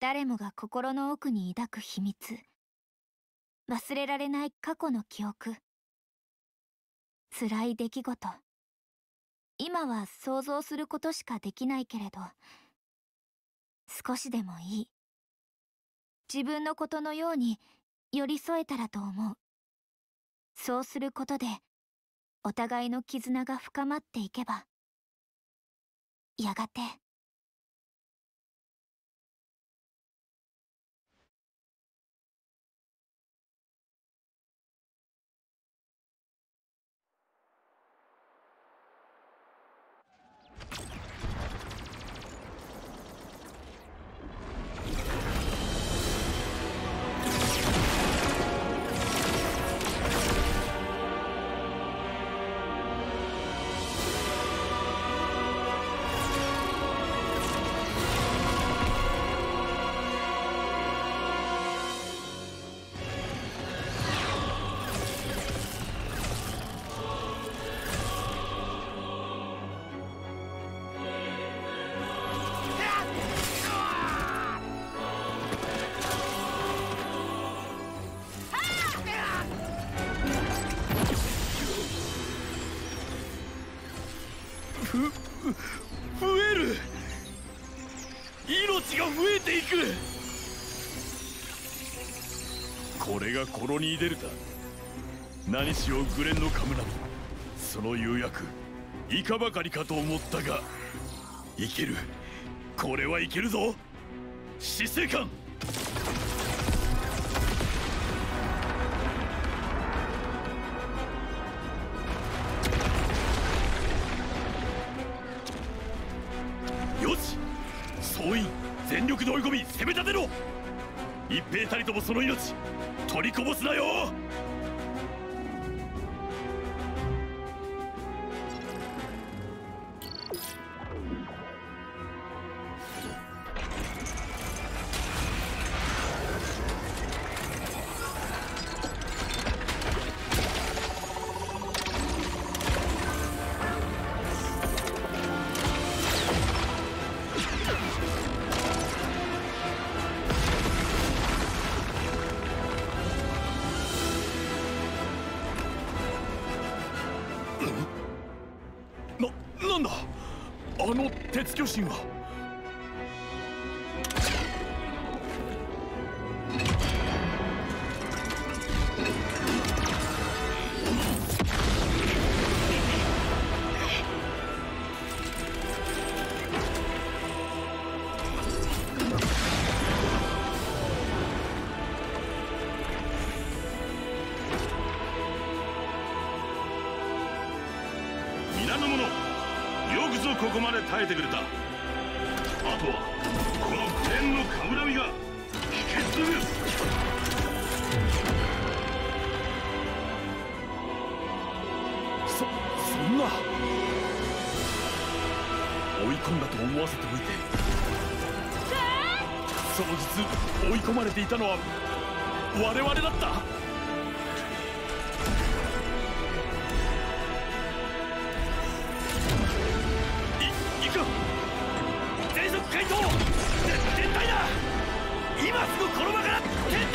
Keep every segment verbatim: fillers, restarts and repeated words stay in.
誰もが心の奥に抱く秘密、忘れられない過去の記憶、辛い出来事。今は想像することしかできないけれど、少しでもいい、自分のことのように寄り添えたらと思う。そうすることでお互いの絆が深まっていけば、やがて。 増える。命が増えていく。これがコロニーデルタ。何しようグレンのカムナミ、その釉薬いかばかりかと思ったが、いける。これはいけるぞ。死生観。よし、総員全力で追い込み攻め立てろ。一兵たりともその命取りこぼすなよ。な、なんだあの鉄巨神は。皆の者、よくぞここまで耐えてくれた。あとはこのグレンのカムナミが引き継ぐ。そそんな追い込んだと思わせておいて、その実追い込まれていたのは我々だった。全速回答。絶対だ。今すぐこの場から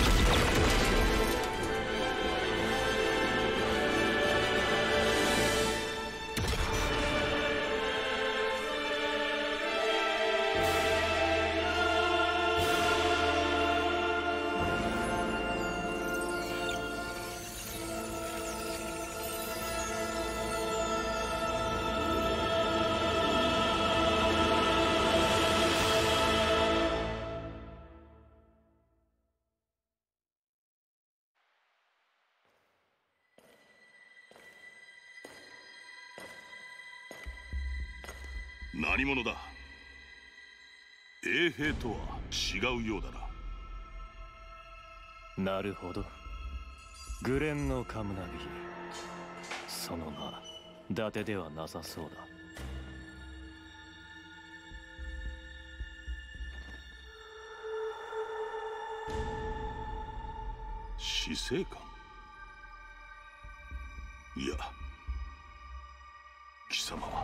何者だ。衛兵とは違うようだな。 なるほど。グレンのカムナビ、その名伊達ではなさそうだ。 死生観。いや、貴様は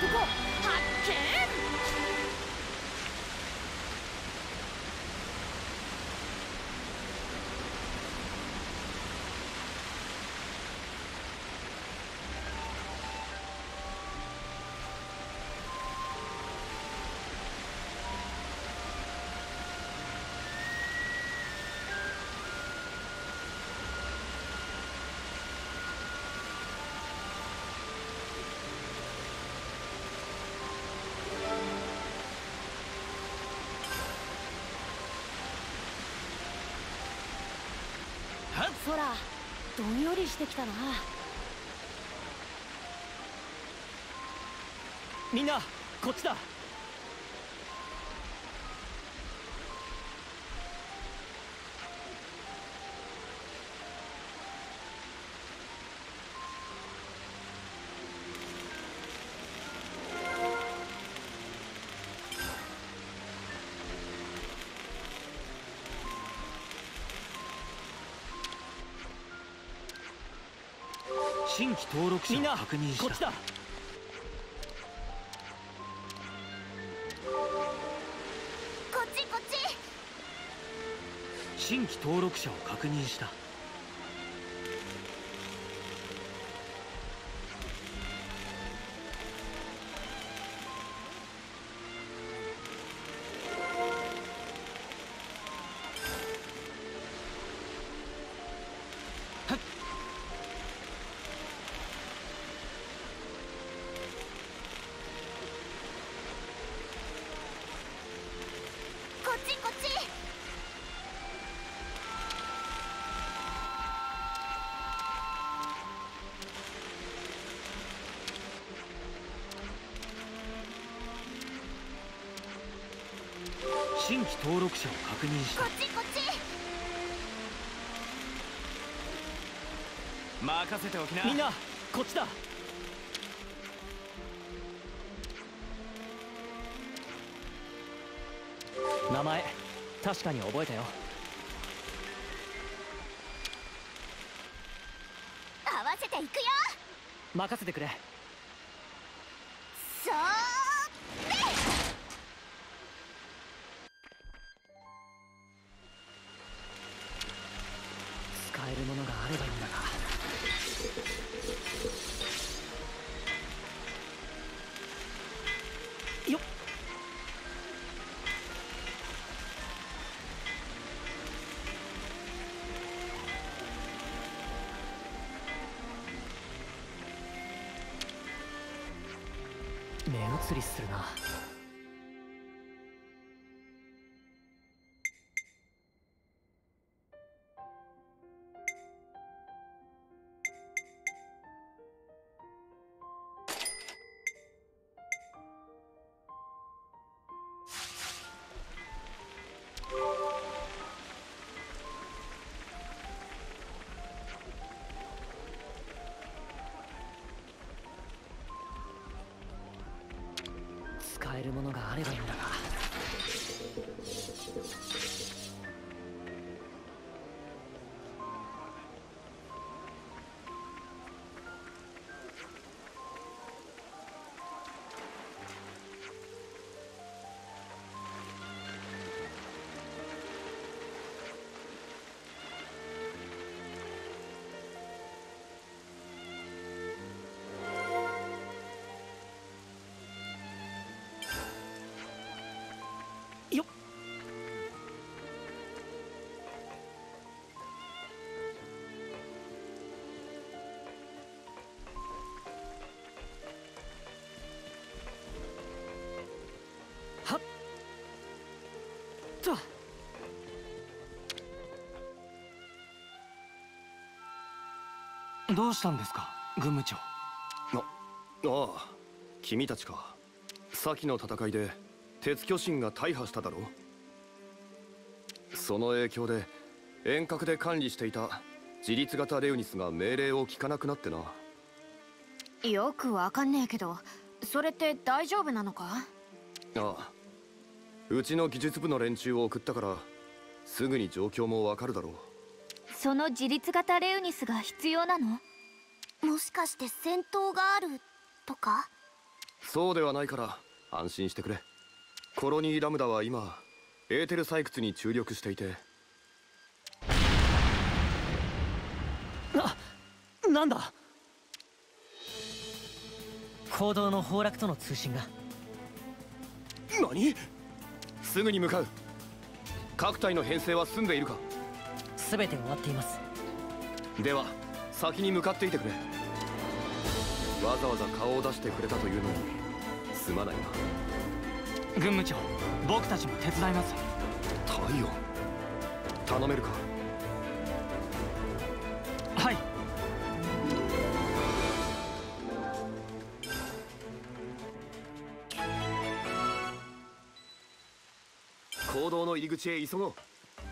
男発見。空どんよりしてきたな。 みんなこっちだ。新規登録者を確認した。みんなこっちだ。 こっちこっち。 新規登録者を確認した。新規登録者を確認した。 こっちこっち。 任せておきな。みんなこっちだ。名前確かに覚えたよ。 合わせていくよ。 任せてくれ。 そう使えるものがあればいいんだが。よっ。目移りするな。使えるものがあればいいんだが。よっ。はっと。どうしたんですか、軍務長。 あああ、君たちか。先の戦いで鉄巨神が大破しただろう。その影響で遠隔で管理していた自立型レウニスが命令を聞かなくなってな。 よくわかんねえけど、それって大丈夫なのか？ ああ、うちの技術部の連中を送ったからすぐに状況もわかるだろう。 その自立型レウニスが必要なの？もしかして戦闘があるとか？ そうではないから安心してくれ。コロニーラムダは今エーテル採掘に注力していて。 な、なんだ。行動の崩落との通信が。 何？すぐに向かう。各隊の編成は済んでいるか？ 全て終わっています。 では先に向かっていてくれ。わざわざ顔を出してくれたというのにすまないな。 軍務長、僕たちも手伝います。 太陽、頼めるか？ はい。 坑道の入り口へ急ごう。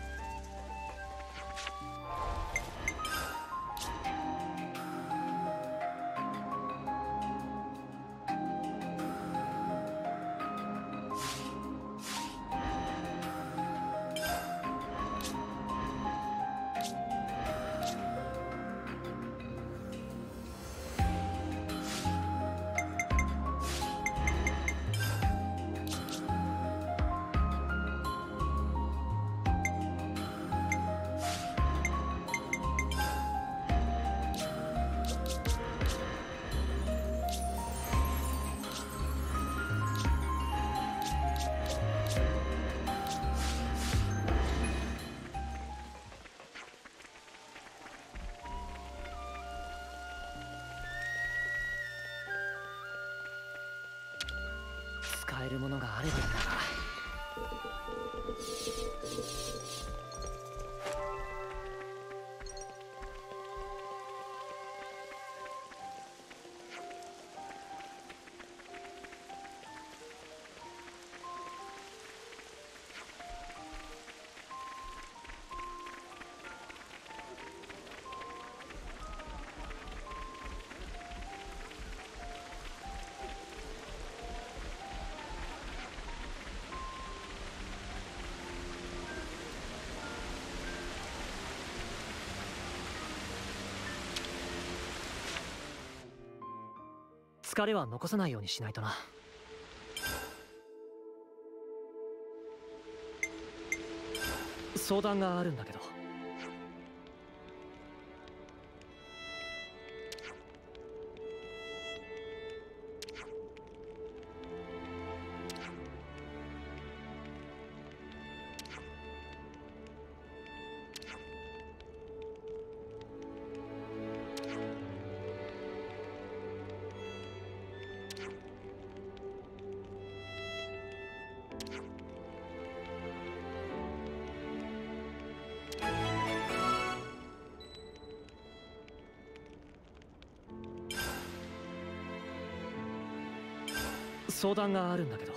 使えるものがあればいいんだが。疲れは残さないようにしないとな。相談があるんだけど。相談があるんだけど。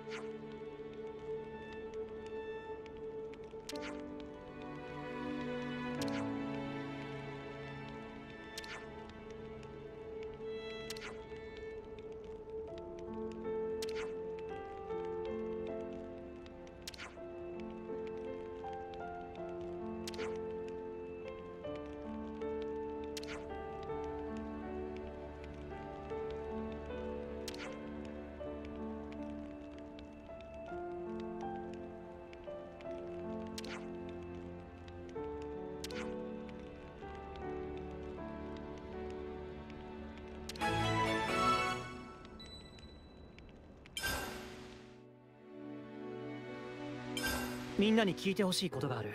みんなに聞いてほしいことがある。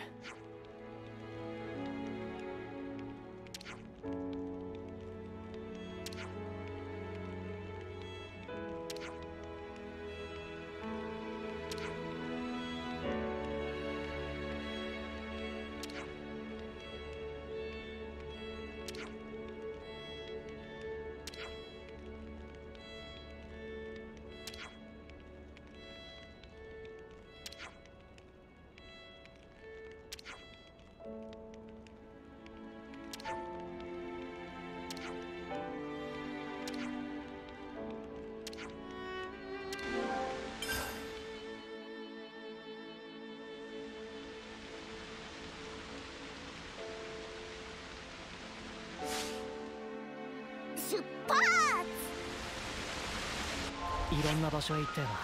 いろんな場所へ行ったよな。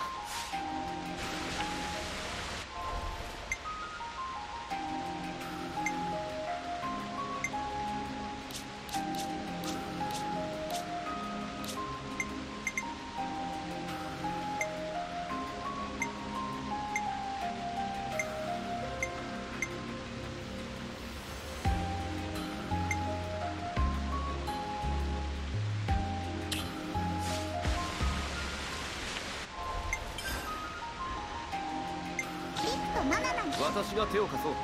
私が手を貸そう。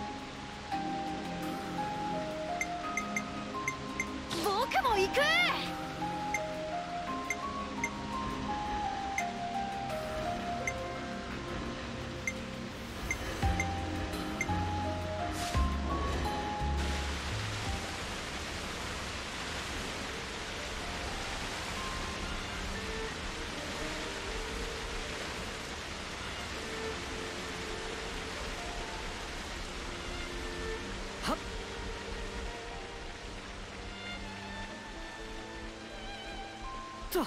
僕も行く。と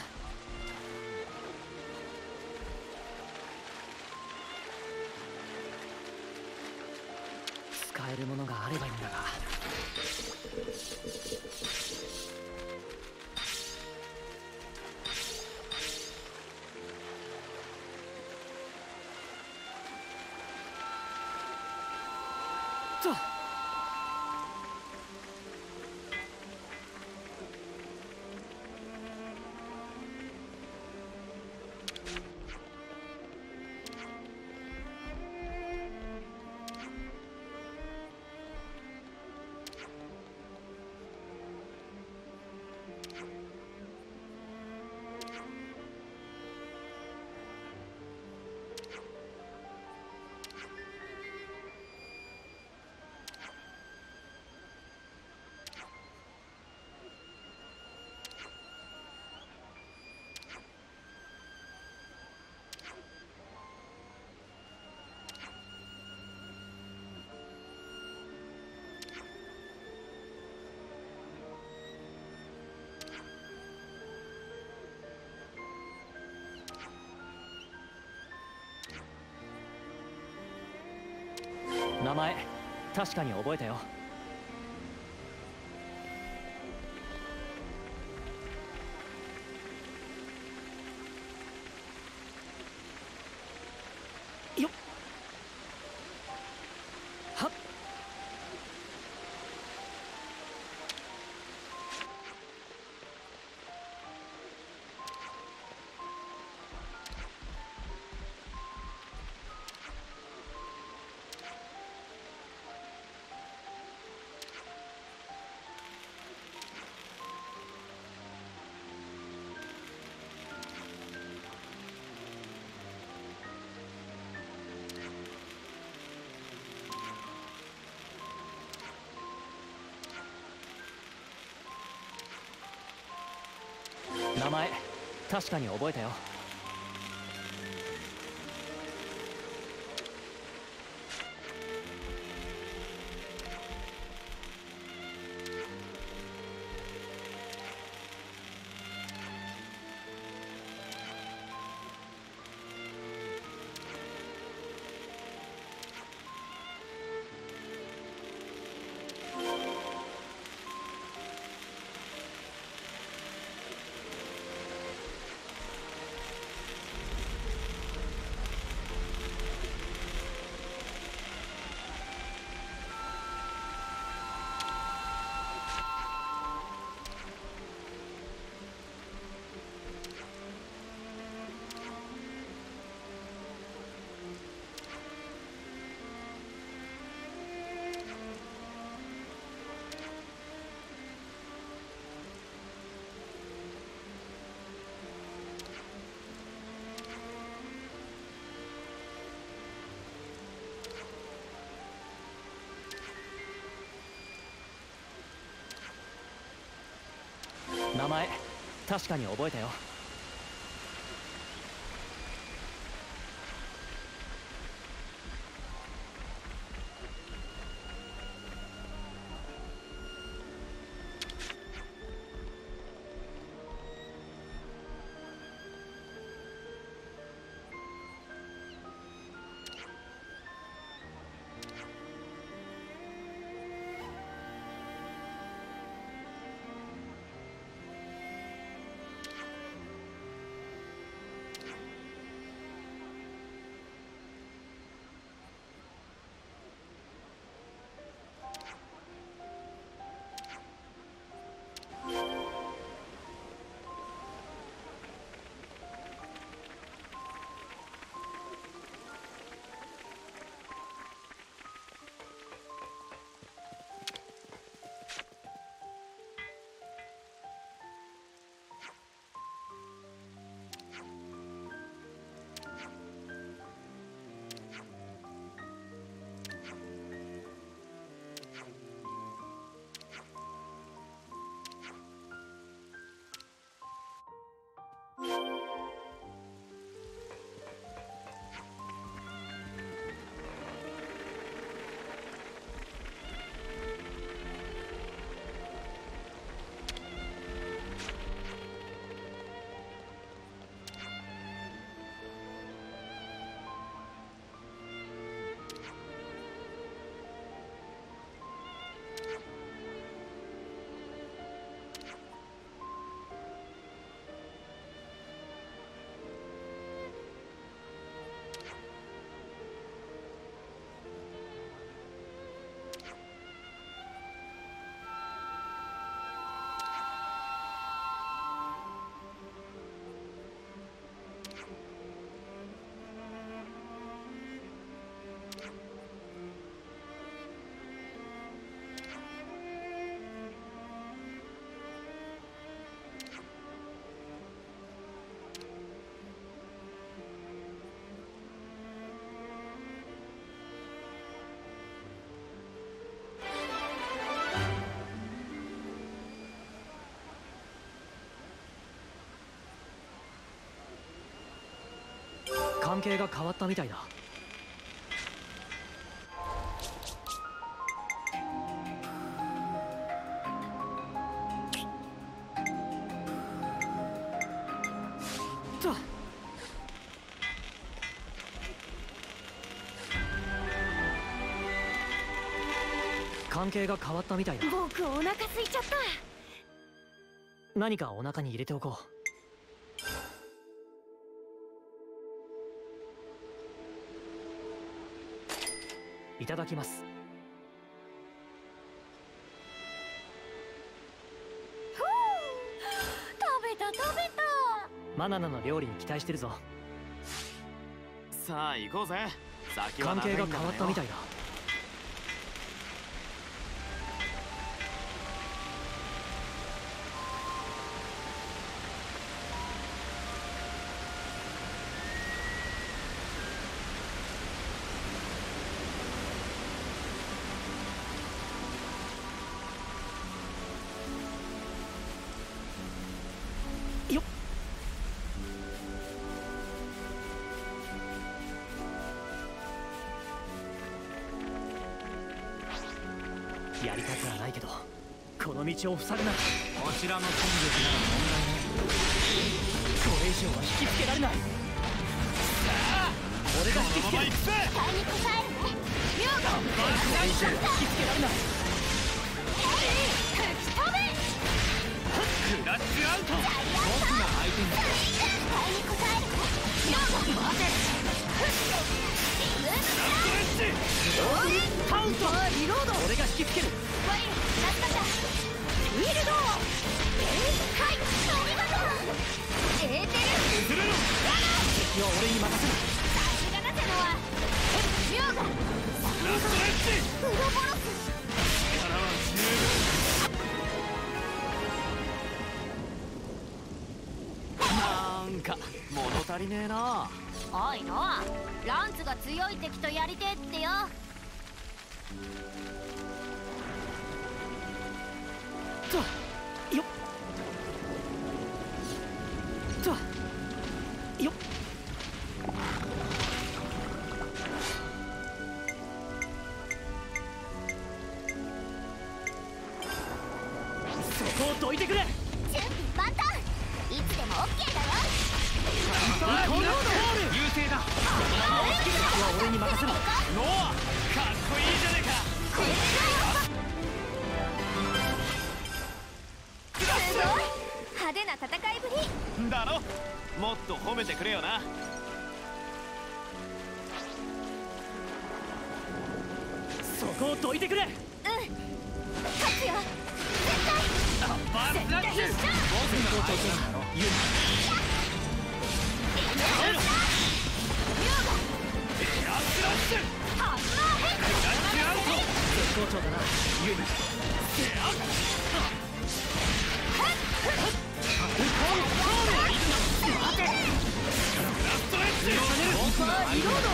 使えるものがあればいいんだが。と名前確かに覚えたよ。よっはっ名前確かに覚えたよ。名前確かに覚えたよ。 関係が変わったみたいだ。関係が変わったみたいだ。 僕お腹空いちゃった。 何かお腹に入れておこう。いただきます。 ふう、食べた食べた。 マナナの料理に期待してるぞ。 さあ行こうぜ。先は関係が変わったみたいだ。よっ。やりたくはないけど、この道を塞ぐなら。 こちらの戦力なら問題ない。 これ以上は引きつけられない。さあ俺が引きつける。 買いに応えるね。ミュウゴこれ以上は引きつけられない。 吹き飛べ。 クラッシュアウト。僕が相手に。 買いに応えるね。ミュウゴ待て。リムスターカウント。リロード。俺が引きつける。 ワイルラスタシャフィールドはいお見事。エーテル敵は俺に任せる。 さすがだぜのはミュウゴラストエッジ。 ウロボロス力は十分。なんか物足りねえな。 おいノア、ランツが強い敵とやりてえってよ。 とよっとよっ。そこをどいてくれ。 準備万端。いつでもオッケーだよ。 優勢だ。 敵は俺に任せろ。 ノアかっこいいじゃねえか。 すごい派手な戦いぶりだろ。もっと褒めてくれよな。 そこをどいてくれ。 うん勝つよ絶対。 バースラッシュ。僕の相手なの。ユニミュウゴラスラッシュ。 ハンマーヘッド。 ラッシュアウト。 絶好調だなユニ。 僕の相手。 ありがとう。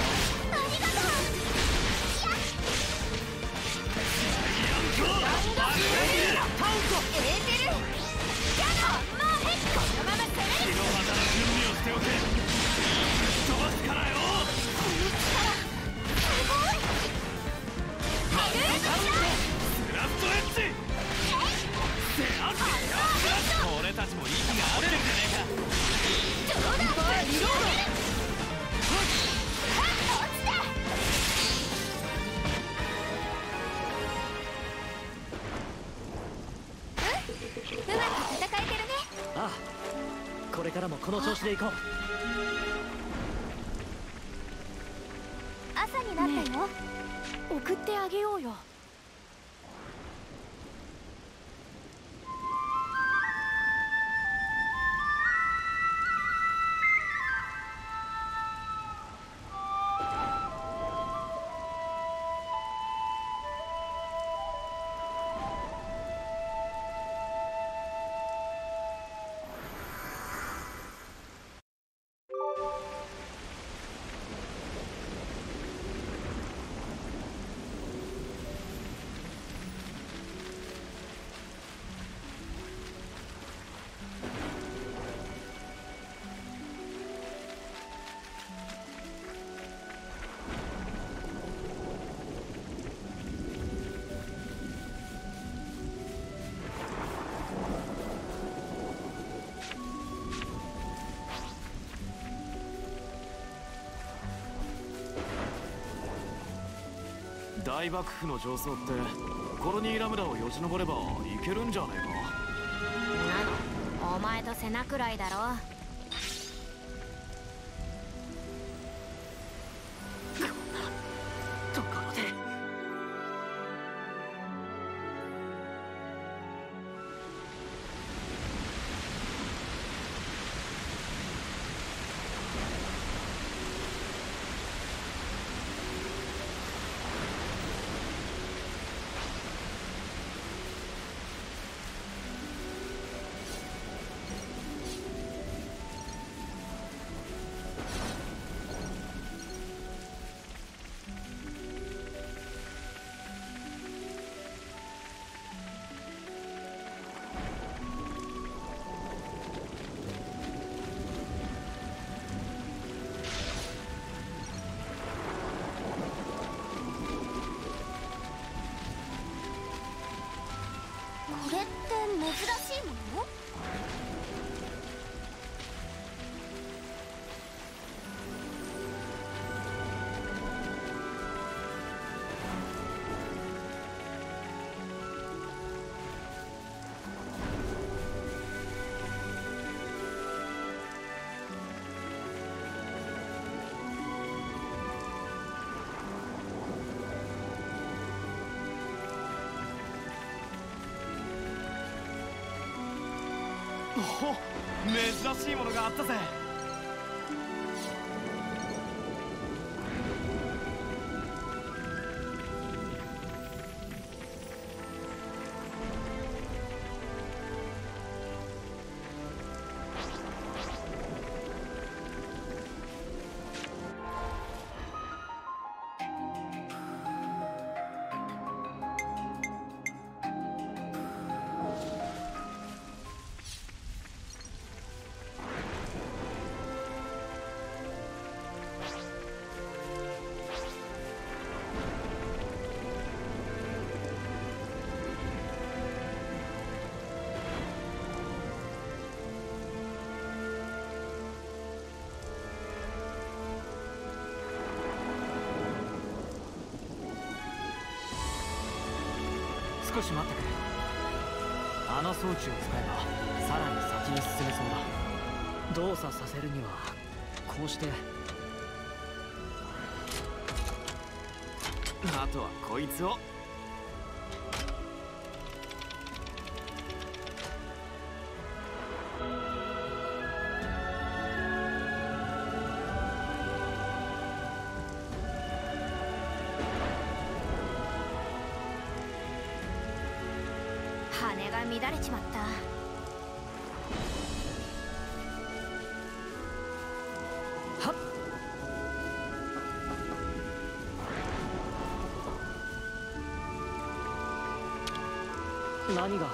エーテルハンマーヘッド。このまま攻める。 日の旗の準備をしておけ。飛ばすからよ。 この力すごい。ハルーカウントスラストエッジ。俺たちも息が合ってるんじゃねえか。 どうだリロード。落ちた。うまく戦えてるね。 ああ、これからもこの調子でいこう。 朝になったよ。送ってあげようよ。 大幕府の上層ってコロニーラムダをよじ登ればいけるんじゃねえか。 なのお前と背中くらいだろ。 ところでこれって珍しいもの？ お、珍しいものがあったぜ。 少し待ってくれ。あの装置を使えばさらに先に進めそうだ。動作させるにはこうして。 あとはこいつを。 羽が乱れちまった。 はっ、何が入ってるか。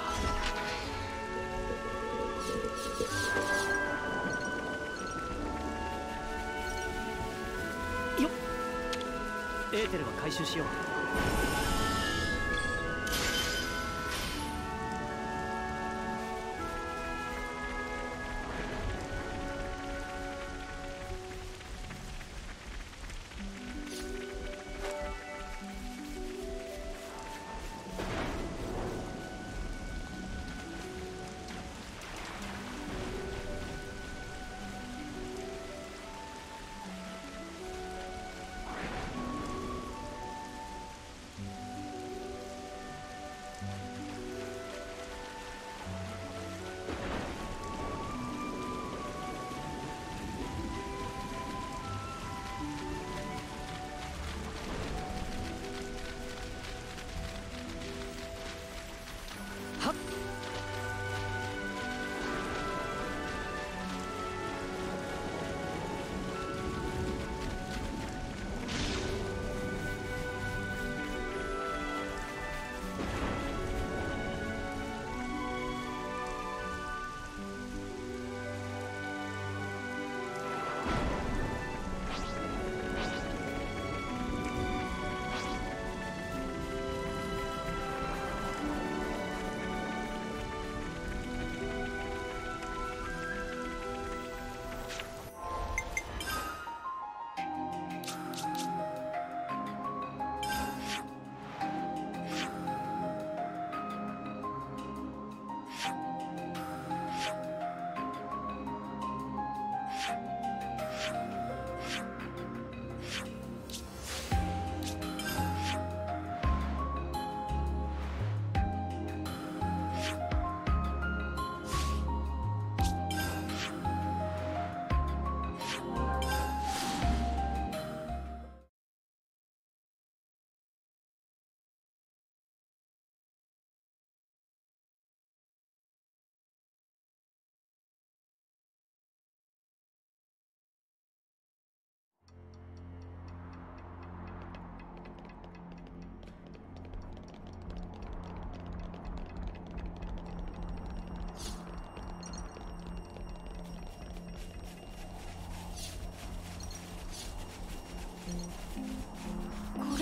よっ、エーテルは回収しよう。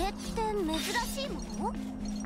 って珍しいもの？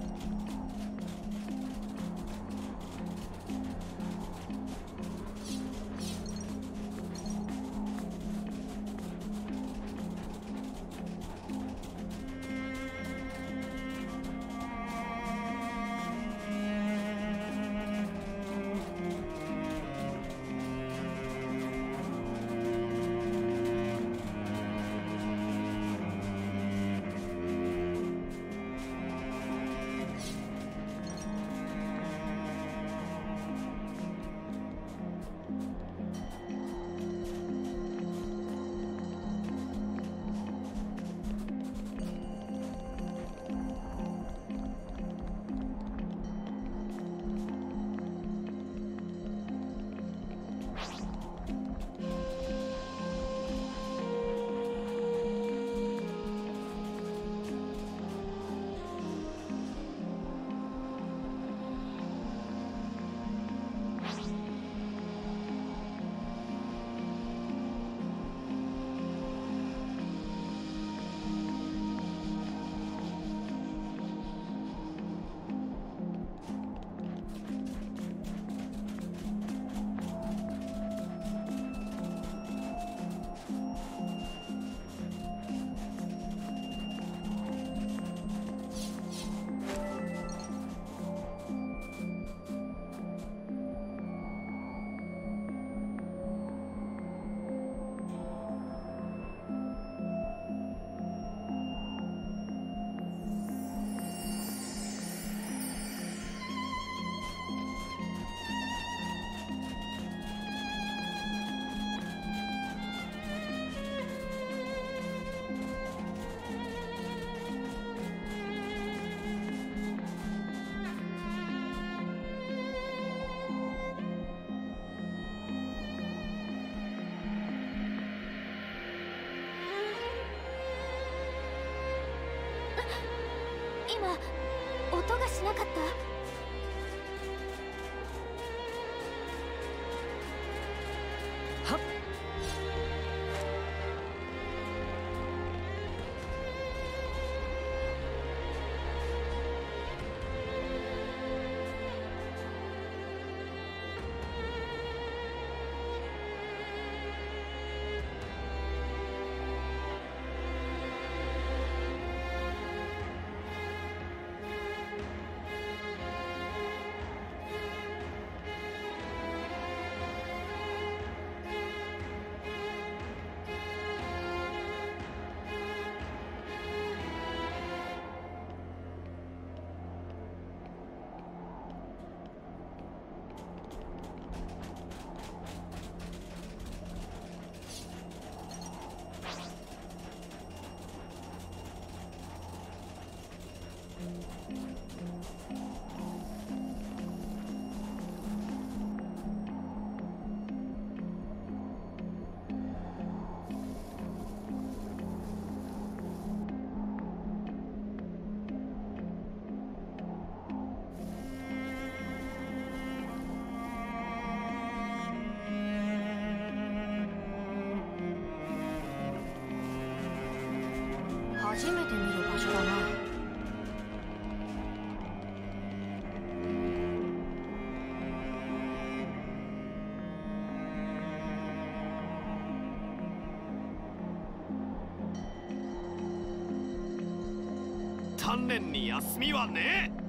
今音がしなかった？ はっ。 初めて見る場所だな。 鍛錬に休みはねえ。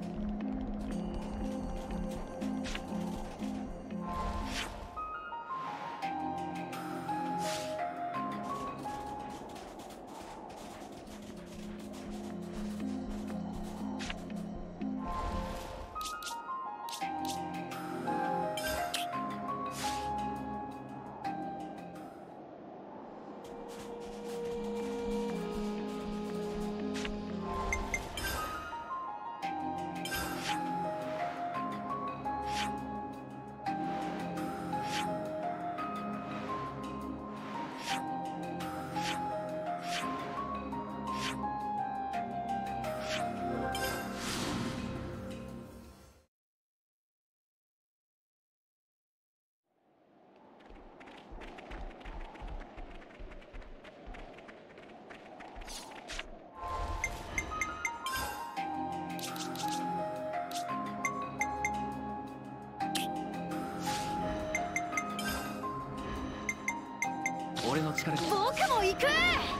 俺の力で。 僕も行く。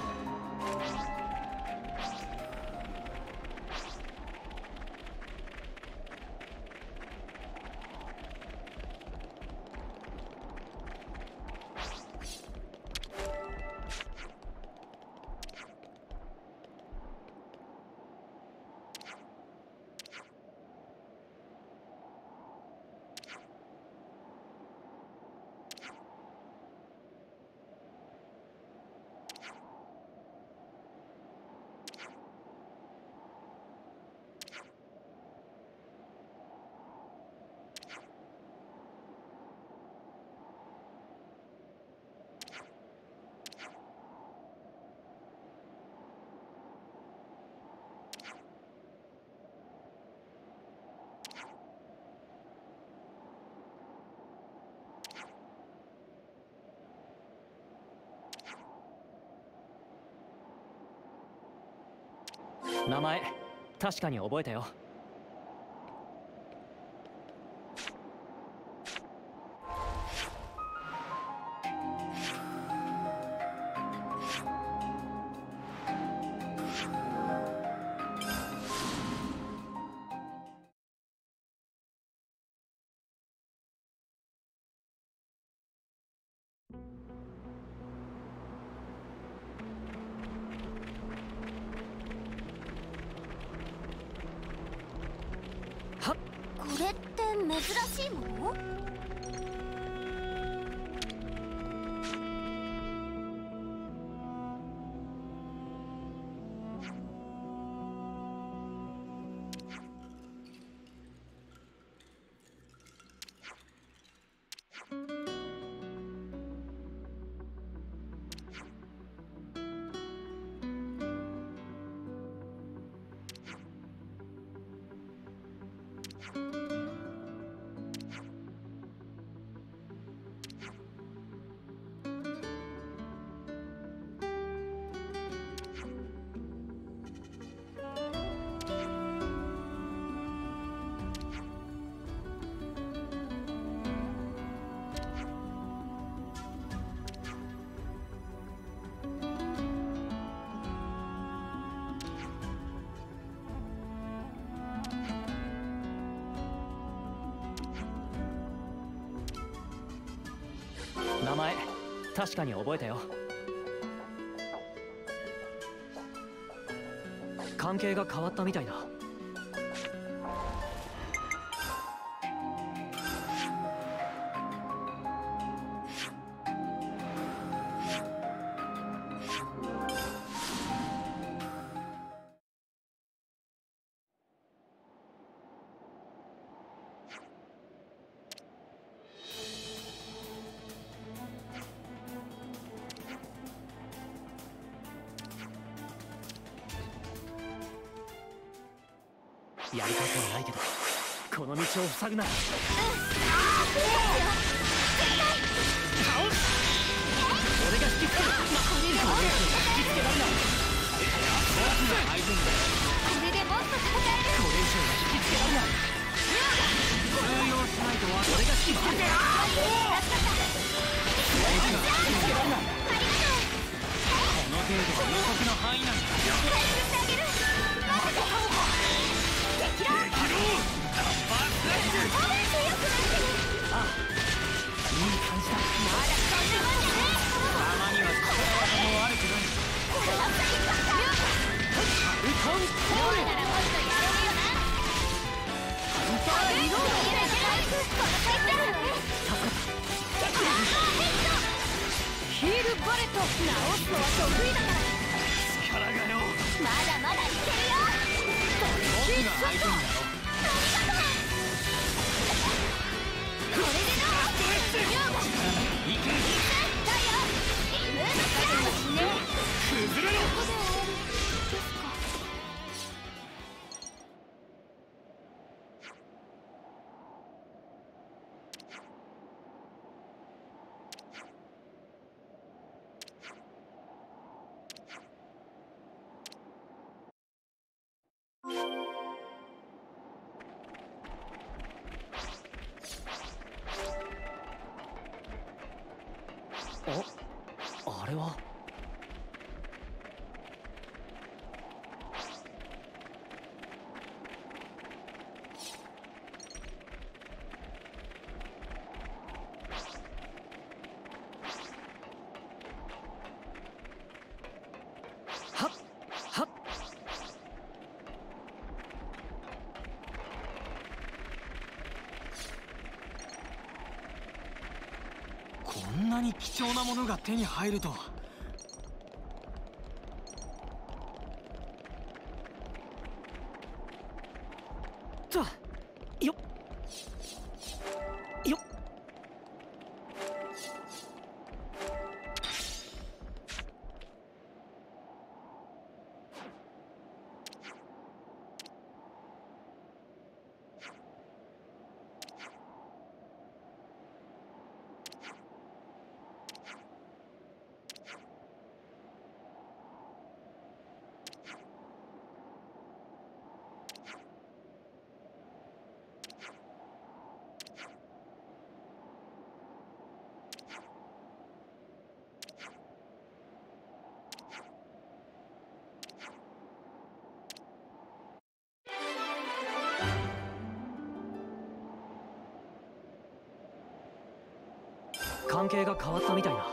名前確かに覚えたよ。 これって珍しいもの？名前確かに覚えたよ。関係が変わったみたいだ。やり方はないけどこの道を塞ぐなら。俺が引きつける。これでもっと引きつけられない。僕が相手に。これでもっと戦える。これ以上は引きつけられない。通用しないとは俺が引きつける。これ以上は引きつけられない。この程度は予測の範囲なんだ。ヒールバレット直すのは得意だから。力がよ。まだまだいけるよ。僕が相手にだろ。これでどう？いける。だよ。崩れろ。 あれは。はっはっ。こんなに貴重なものが手に入るとは。とよっよっ。関係が変わったみたいだ。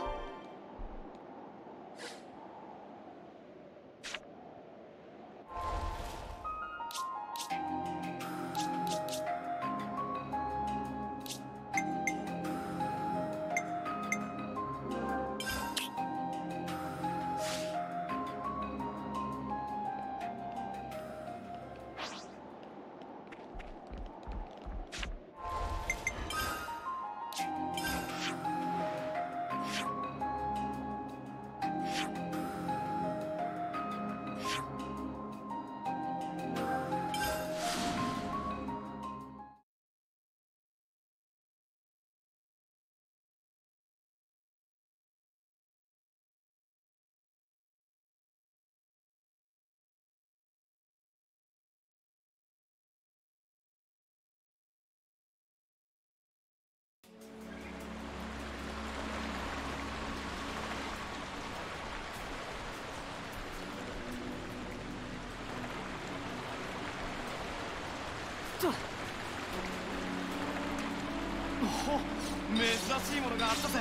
おお、珍しいものがあったぜ。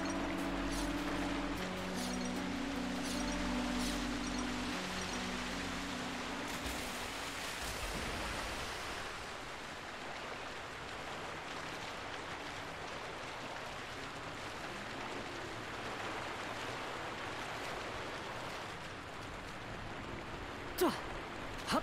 とはっ。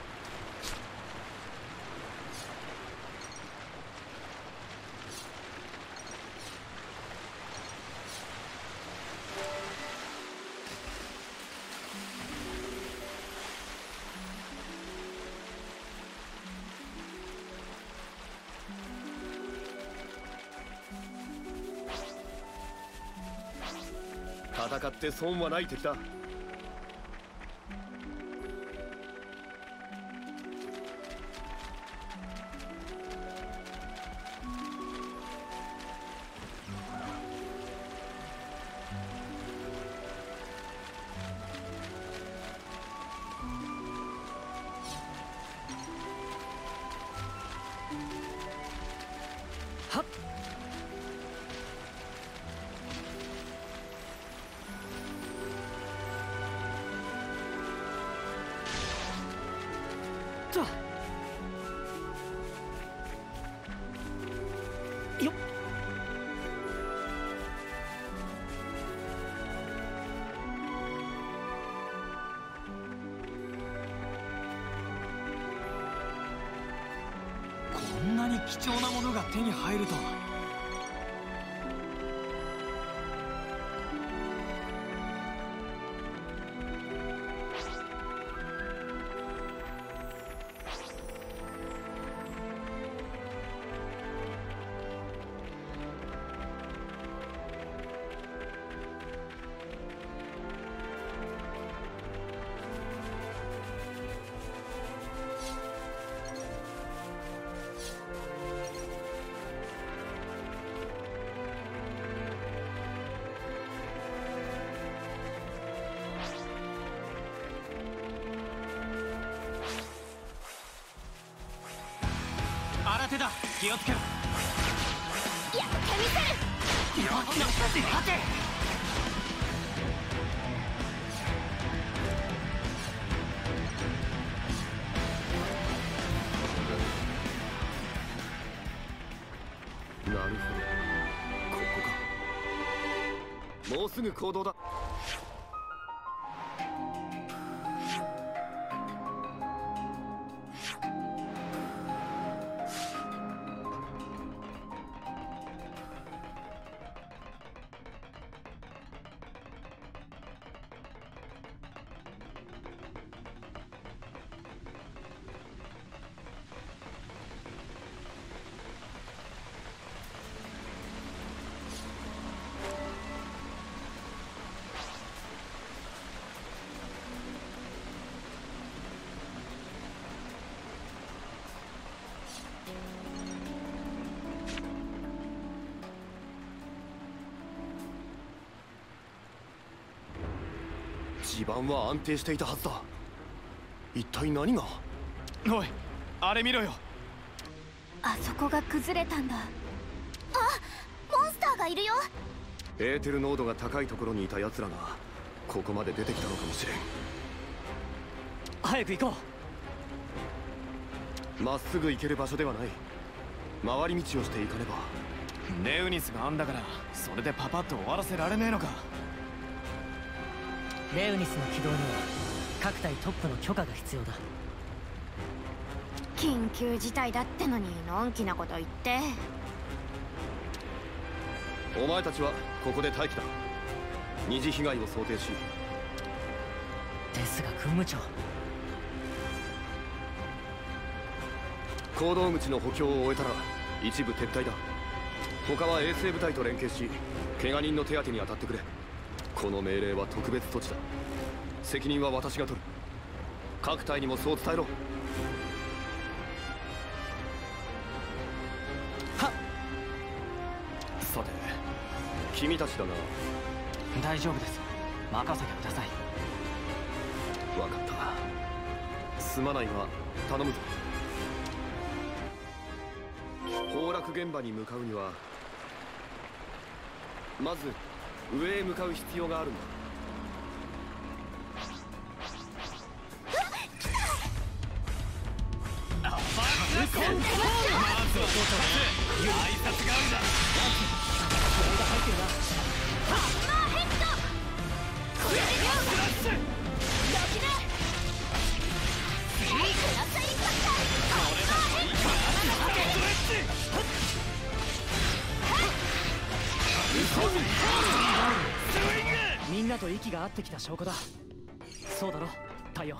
戦って損はない敵だ。 はっ。とよっ。こんなに貴重なものが手に入るとは。 空手だ。気をつけろ。 やってみせる。 よっ待て。 なるほど、ここか。もうすぐ行動だ。地盤は安定していたはずだ。一体何が。 おい、あれ見ろよ。 あそこが崩れたんだ。 あ、モンスターがいるよ。 エーテル濃度が高いところにいた奴らがここまで出てきたのかもしれん。 早く行こまっすぐ行ける場所ではない。回り道をしていかねば。 ネウニスがあんだから、それでパパッと終わらせられねえのか。 う。レウニスの起動には各隊トップの許可が必要だ。 緊急事態だってのにのんきなこと言って。 お前たちはここで待機だ。二次被害を想定し。 ですが軍務長、 行動口の補強を終えたら一部撤退だ。他は衛生部隊と連携し、怪我人の手当てに当たってくれ。この命令は特別措置だ。責任は私が取る。各隊にもそう伝えろ。 はっ。 さて君たちだが。 大丈夫です、任せてください。 分かった。すまないが頼むぞ。崩落現場に向かうにはまず上へ向かう必要があるんだ。 まずは挨拶があるんだ。 気合が入ってるな。 ハンマーヘッド。これで両手どきね。クラスインパクト。ハンマーヘッド。 みんなと息が合ってきた証拠だ。そうだろ太陽。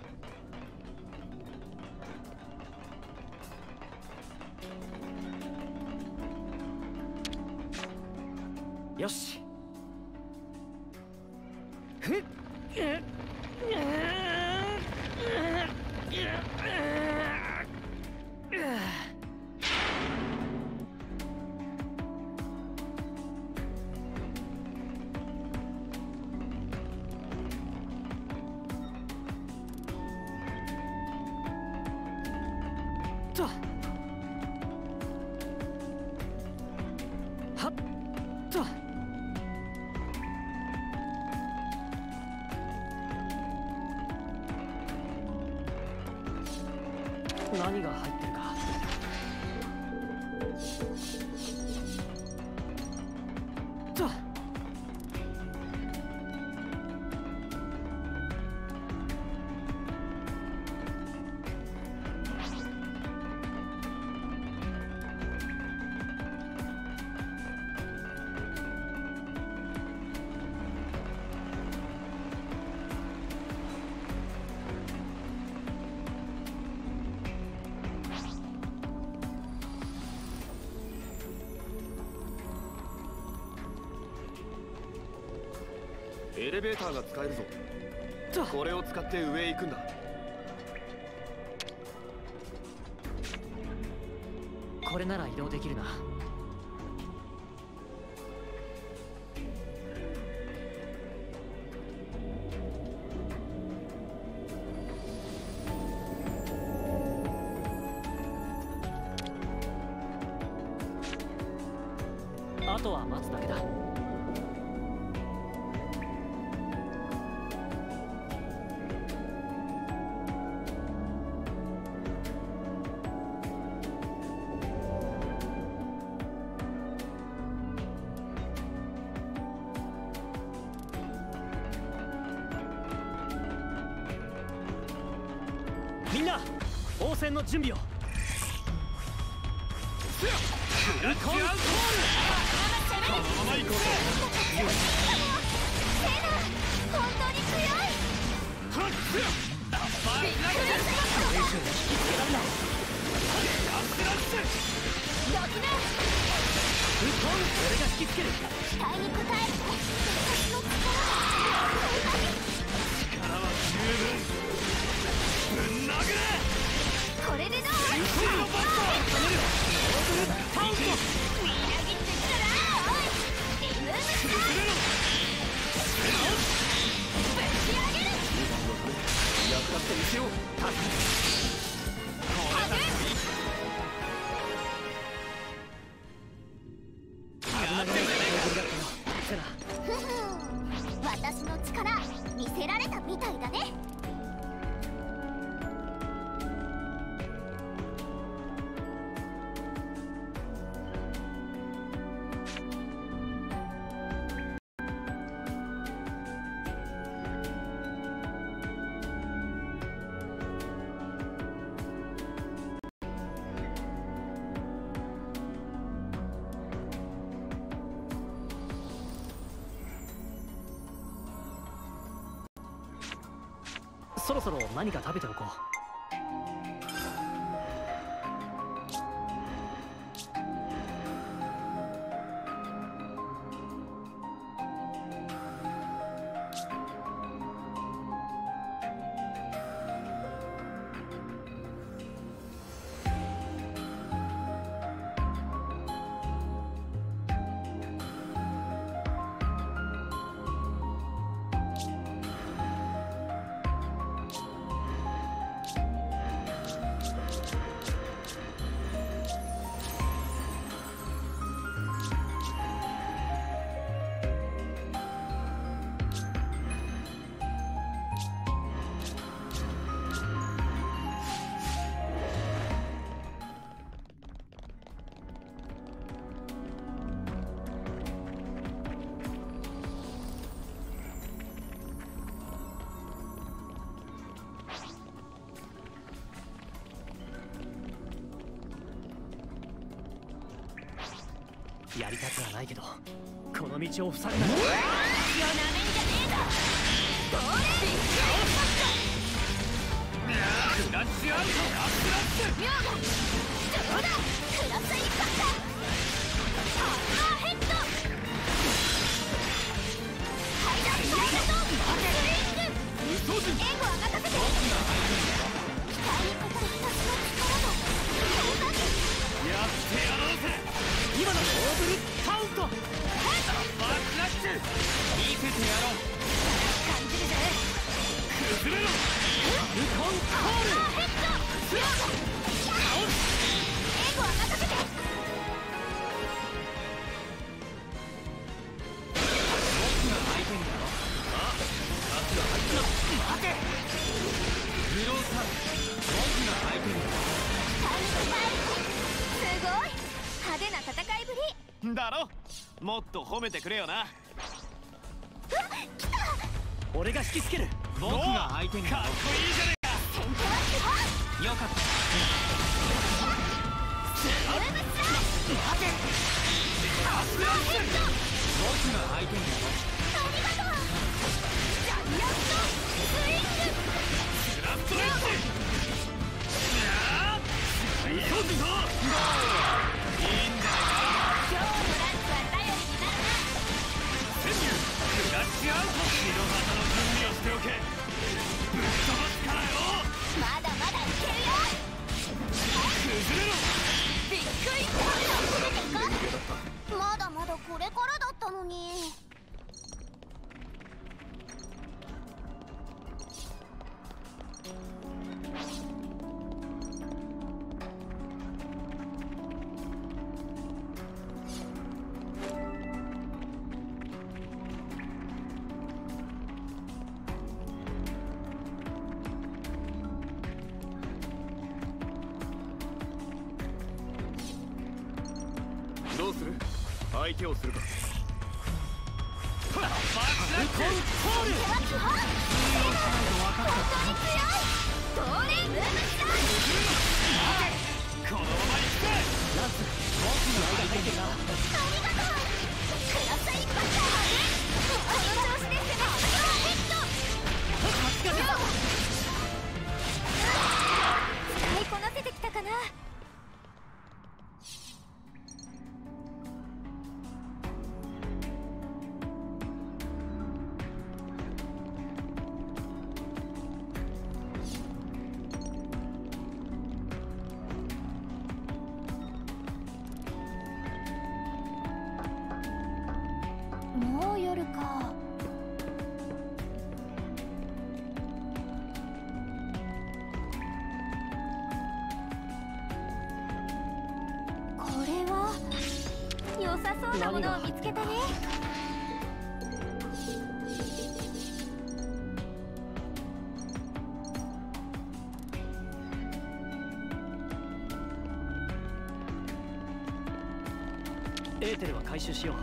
よし。ふっ。とはっと。何が入ってるか。とエレベーターが使えるぞ。これを使って上へ行くんだ。 これなら移動できるな。 とは待つだけだ。みんな応戦の準備を。 グラッチアウトール。このまま行こうぜ。 セナ本当に強い。 はっアッパーラッシュ。 これ以上引きつけられない。 アップラッシュ。 ドキナうっとん、俺が引きつける。 期待に応える私の力力は十分。ぶん殴れ。 これでどう？ 先制のバット。 タウント。 みなぎってきたらおいリムーブスターぶち上げる。 役立ってみせよう。 ふふん私の力見せられたみたいだね。 そろそろ何か食べておこう。やりたくはないけどこの道を塞ぐなら。 よなめんじゃねえぞ。どれクラッシュアウト。アップラッシュ。 妙だどうだクラスインパクトアッパーヘッド階段サイドとスイング。 嘘じゃ。 援護は任せて。期待に応えた私の力だ。そうだね。 やってやろうぜ。 今のオーブルカウント。 アッパークラッシュ。見せてやろう。 感じるぜ。 崩れろ。 ウコンコール。 ヘッド妙だ援護は任せて。 僕が相手にやろう。あ、夏が入った。待て。グローさん、僕が相手にやろう。 すごい派手な戦いぶりだろ。もっと褒めてくれよな。 俺が引きつける。 僕が相手にやろう。かっこいいじゃねえか。 先手はすごい。 よかった。 ルームスライ待て。 アッパーヘッド僕が相手にやろう。 ありがとう。ジャイアントスイングスラットレッジ。いやー。急ぐぞ。いいんだよ。 今日のランチは頼りになるな。 潜入クラッシュアウト。白旗の準備をしておけ。ぶっ飛ばすからよ。 まだまだいけるよ。 崩れろ。 びっくりした。まだまだこれからだったのに。 相手をするか。 コントロールは基本。本当に強い。東レムーブスター。 このまま行くぜ。 ランス、僕の間入ってるな。 ありがとう。クラス一発だ。この調子で攻めたよ。ヒット。使いこなせてきたかな。 もう夜か。これは良さそうなものを見つけたね。 エーテルは回収しよう。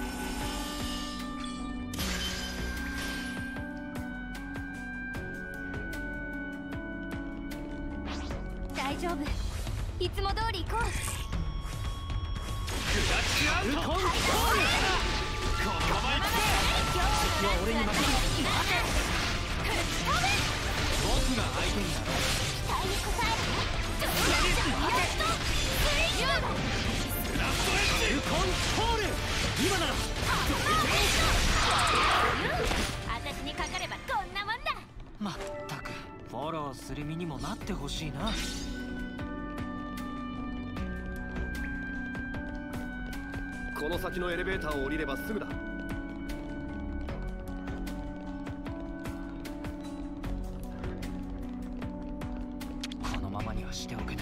大丈夫、いつも通り行こう。 クラッシュアウト。このまま行くぜ。 敵は俺に任せろ。 僕が相手になろう。 期待に応える。ジョージャーラストスイッチ。 ラストエッジ。 コントロール。今なら私にかかればこんなもんだ。 まったくフォローする身にもなってほしいな。 この先のエレベーターを降りればすぐだ。 このままにはしておけない。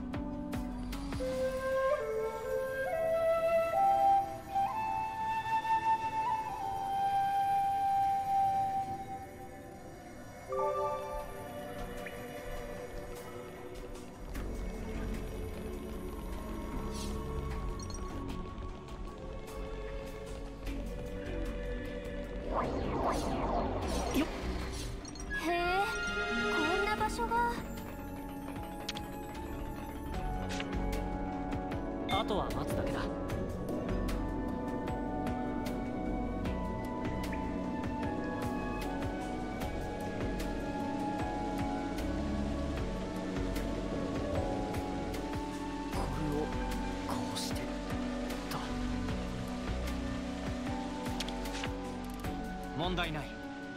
へえ、こんな場所が。 あとは待つだけだ。これをこうしてと。問題ない。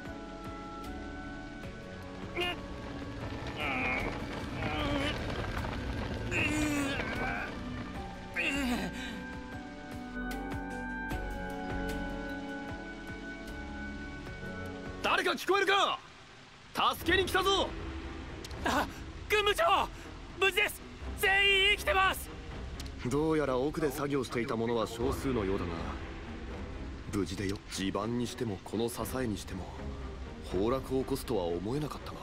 誰か聞こえるか。助けに来たぞ。 あ、軍部長、無事です。全員生きてます。 どうやら奥で作業していた者は少数のようだが、無事でよ。地盤にしてもこの支えにしても崩落を起こすとは思えなかったが、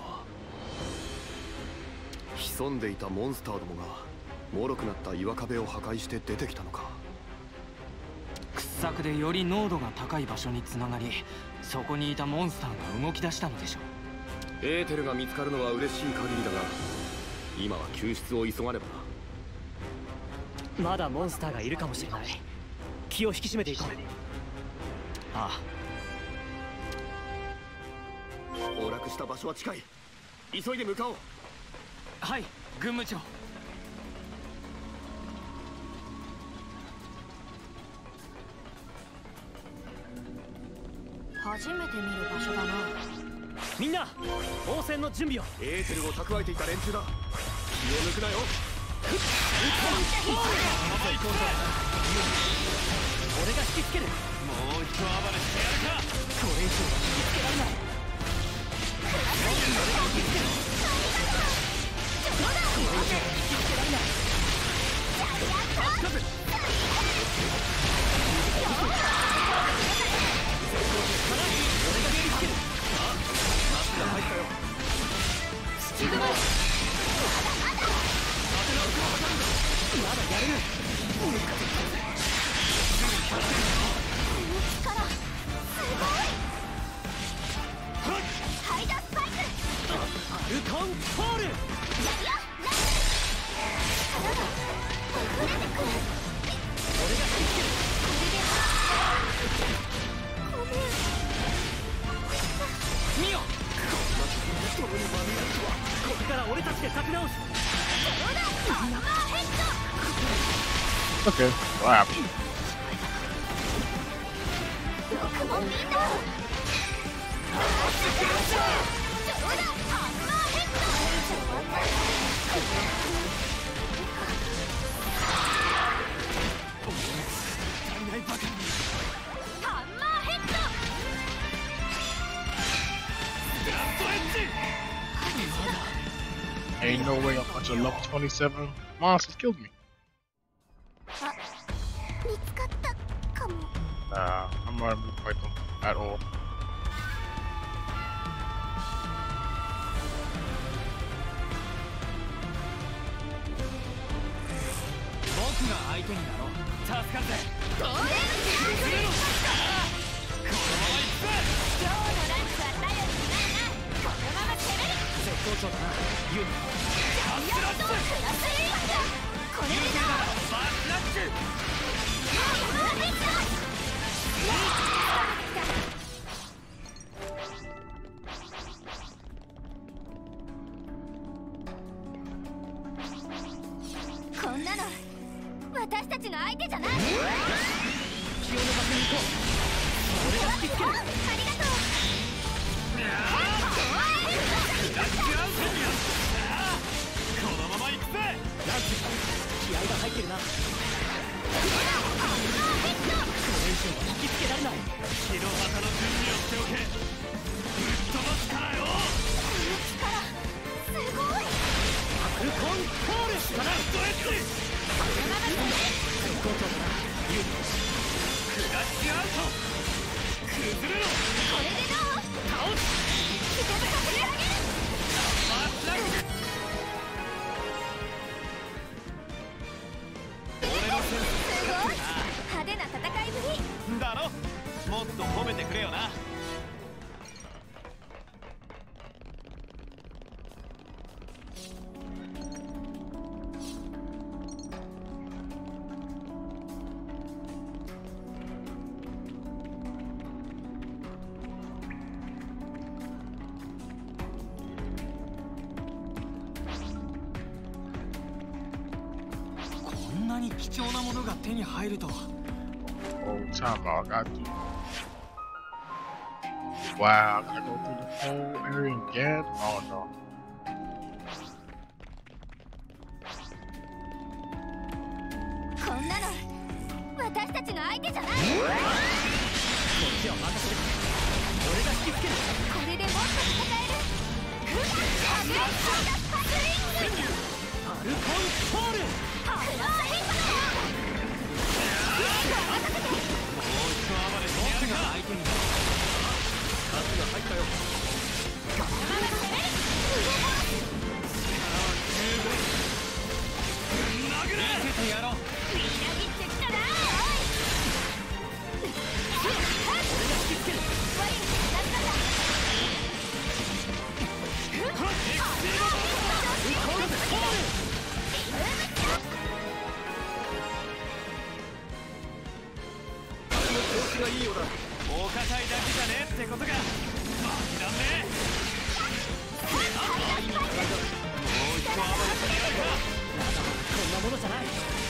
潜んでいたモンスターどもが脆くなった岩壁を破壊して出てきたのか。 掘削でより濃度が高い場所につながり、そこにいたモンスターが動き出したのでしょう。 エーテルが見つかるのは嬉しい限りだが、今は救出を急がねばな。 まだモンスターがいるかもしれない。気を引き締めていこう。ああ、崩落した場所は近い。急いで向かおう。 はい、軍務長。 初めて見る場所だな。 みんな応戦の準備を。 エーテルを蓄えていた連中だ。気を抜くなよ。 俺が引きつける。 もう一暴れしてやるか。 これ以上は引きつけられない。 力すごい。ハイダースパイク。 アルコンフォール。 やるよナイス。力が溢れてくる。 俺が引きつける。 これでごめん。 見よ、こんなところに泥にまみれるとは。これから俺たちで立て直す。 そうだハンマーヘッド。 Okay, what happened? 僕もみんなそうだハンマーヘッド。 足りないばかりに。 ハンマーヘッド。 ブラッドエッジ。 Ain't no way a bunch of level twenty-seven monsters killed me. あ、見つかったかも。 Nah, I'm not gonna fight them at all. 僕が相手になろう。助かるぜ。 どうやって崩れろ。このまま行くぜ。 今日のランチは頼りになるな。このまま攻める。 絶好調だな、ユニ。 ジャイアントクラスリークだ。これでだ。 バックラッチ。 ハンマーヘッド。こんなの私たちの相手じゃない。 気を抜かせに行こう。俺が引きつける。 ありがとう。 このまま行くぜ。ランチ、気合が入ってるな。これ以上は引きつけられない。日の旗の準備をしておけ。ぶっ飛ばすからよ。 すごい。 アルコンフォール。ラストエッジ。絶好調だな、ユニ。クラッシュアウト。崩れろ。 これでどう。 倒す。 気がかけてあげる。 バッラック。俺のセンスすごい。派手な戦いぶりだろ。もっと褒めてくれよな。こんなに貴重なものが手に入るとは。 Oh, time out. I got to. Wow, I gotta go through the whole area again? Oh no. こんなの私たちの相手じゃない。こっちは任せて。俺が引きつける。 れでもっと戦える。アグレッションだパスリング。 アルコンフォール。 ハンマーヘッド。 もう一度暴れてやるか。相手になる。ガスが入ったよ。 このまま攻める。 殴れ。見せてやろう。 みなぎってきたな。 俺が引きつける。 ワインになったんだ。 がいいようだ。お堅いだけじゃねえってことが。負けらんねえ。もう一度暴れてやるか。こんなものじゃない。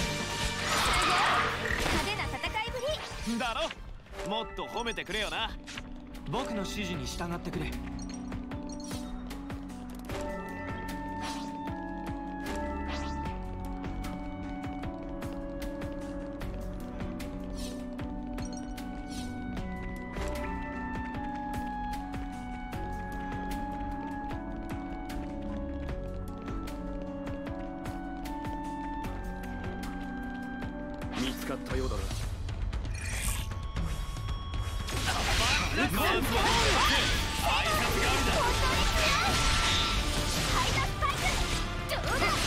派手な戦いぶりだろ。もっと褒めてくれよな。僕の指示に従ってくれ。 見つかったようだな。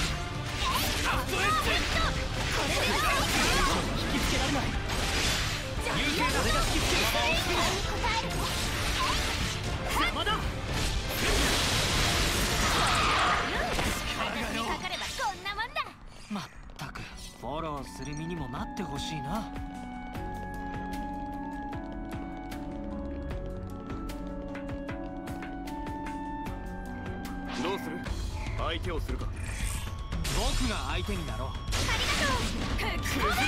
引きつけられない。 ローする身にもなってほしいな。 どうする？相手をするか？ 僕が相手になろう。 ありがとう。崩れろ。これで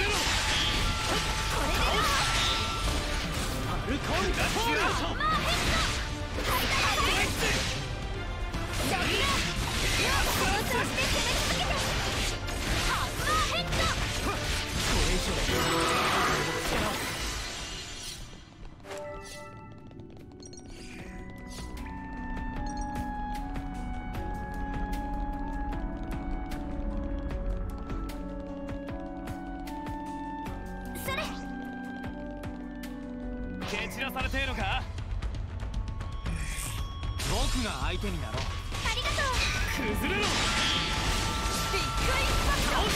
ファルコンダッシュアウト。 マーヘッド。ハイダーヘッド。ジャブラ。放送して攻め続けて。ハンマーヘッド。 これ以上蹴散らされてえのか？僕が相手になろう。 ありがとう。 崩れろ。 ビッグインパクト。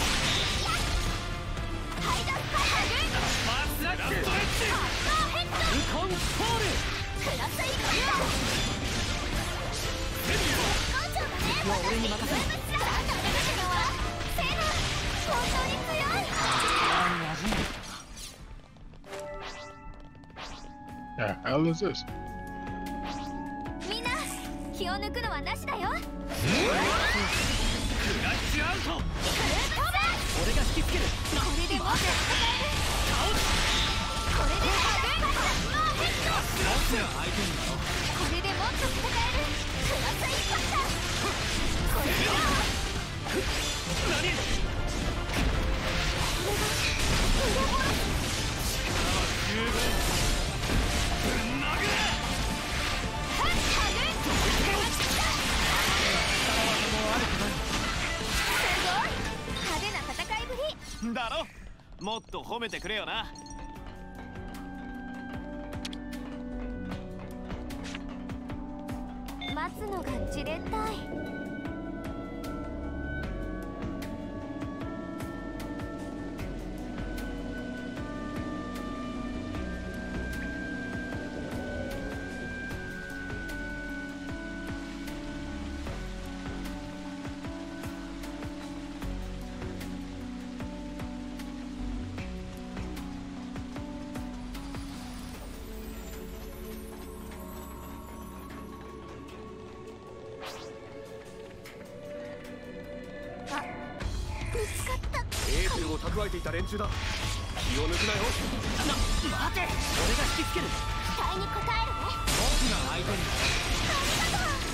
ハイダースパイク。 ファーストラック。 ハンマーヘッド。 フルコンフォール。 クラスインパクト。絶好調だね。 もう俺に任せろ。 あんたが出てくのはセーラー。本当に強い。 あ馴染む。 The hell is this? みんな気を抜くのはなしだよ。 クラッシュアウト。俺が引きつける。 これでもっと戦える。これでハグマーヘッド。 僕が相手になろう。 これでもっと戦える。クラスインパクト。これでは何？ これが裏ボロ。 十分。ぶん殴れ。 ハグすごい派手な戦いぶりだろ。もっと褒めてくれよな。 待つのがじれったい。 エーテルを蓄えていた連中だ。気を抜くなよ。 な、待て。俺が引きつける。 期待に応えるね。 僕が相手になろう。 ありがとう。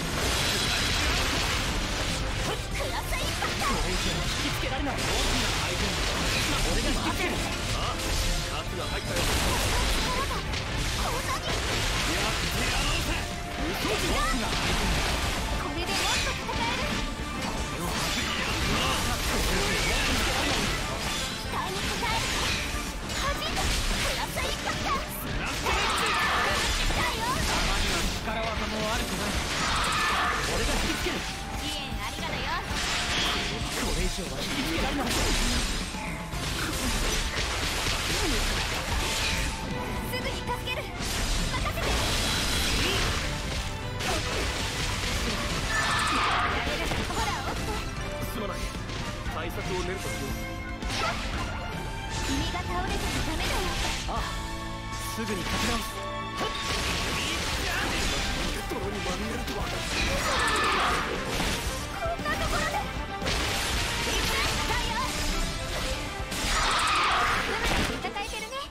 クラスインパクト。 これ以上引きつけられない。僕が相手になろう。俺が引きつける。 ああ、カツが入ったよ。 こんなに。 やってやろうぜ。僕が相手になろう。 これでもっと戦える。期待に応える。弾いた。クラスインパクト。だよ。 たまには力技も悪くない。俺が引きつける。 支援ありがとよ。 これ以上は引きつけられない。 すぐに助ける。任せて。やれる。ほら、オット。 すまない。対策を練るとしよう。 君が倒れてもダメだよ。 ああ、すぐに立ち直す。 泥にまみれるとは。 こんなところで。だよ。うまく戦えてるね。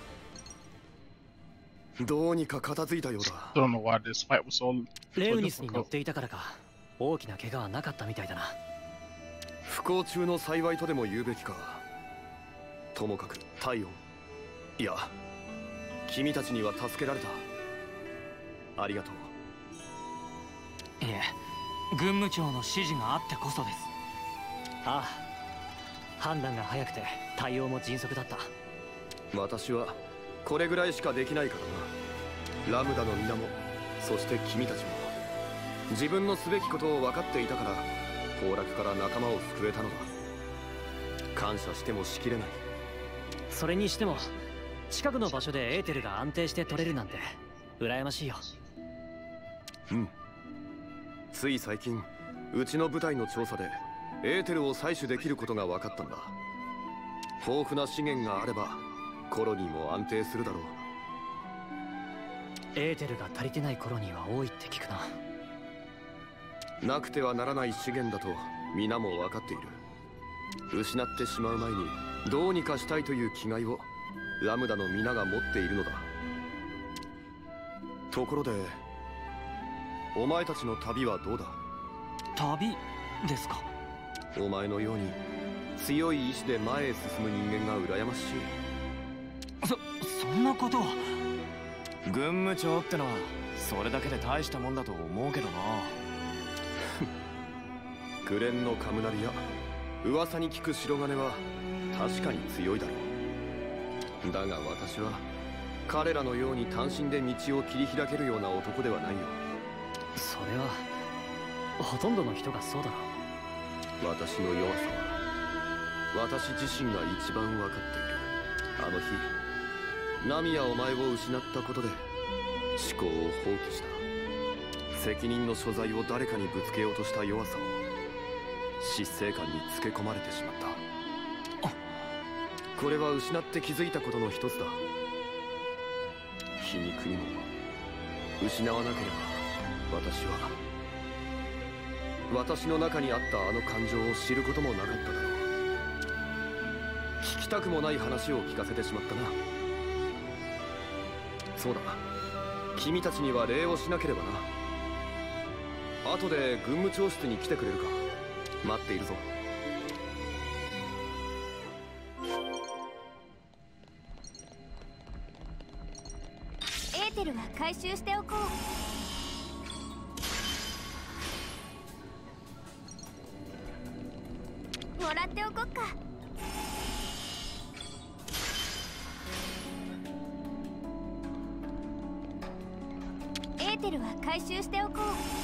どうにか片付いたようだ。 Don't know why this fight was so, レ so ウニスに乗っ difficult. ていたからか、大きな怪我はなかったみたいだな。 不幸中の幸いとでも言うべきか。ともかく体温、いや君たちには助けられた。ありがとう。 いえ、軍務長の指示があってこそです。ああ、判断が早くて対応も迅速だった。 私はこれぐらいしかできないからな。ラムダの皆も、そして君たちも自分のすべきことを分かっていたから崩落から仲間を救えたのだ。感謝してもしきれない。 それにしても近くの場所でエーテルが安定して取れるなんて羨ましいよ。 うん。つい最近うちの部隊の調査でエーテルを採取できることが分かったんだ。 豊富な資源があればコロニーも安定するだろう。 エーテルが足りてないコロニーは多いって聞くな。 なくてはならない資源だと皆も分かっている。失ってしまう前にどうにかしたいという気概をラムダの皆が持っているのだ。ところでお前たちの旅はどうだ？ 旅ですか？ お前のように強い意志で前へ進む人間が羨ましい。 そ、そんなことは。 軍務長ってのはそれだけで大したもんだと思うけどな。 グレンのカムナリや噂に聞く白金は確かに強いだろう。だが私は彼らのように単身で道を切り開けるような男ではないよ。 それはほとんどの人がそうだろう。私の弱さは私自身が一番分かっている。あの日ナミやお前を失ったことで思考を放棄した。責任の所在を誰かにぶつけようとした弱さを失勢感につけ込まれてしまった。これは失って気づいたことの一つだ。皮肉にも失わなければ私は私の中にあったあの感情を知ることもなかっただろう。聞きたくもない話を聞かせてしまったな。そうだ、君たちには礼をしなければな。後で軍務長室に来てくれるか。待っているぞ。 エーテルは回収しておこう。もらっておこっか。エーテルは回収しておこう。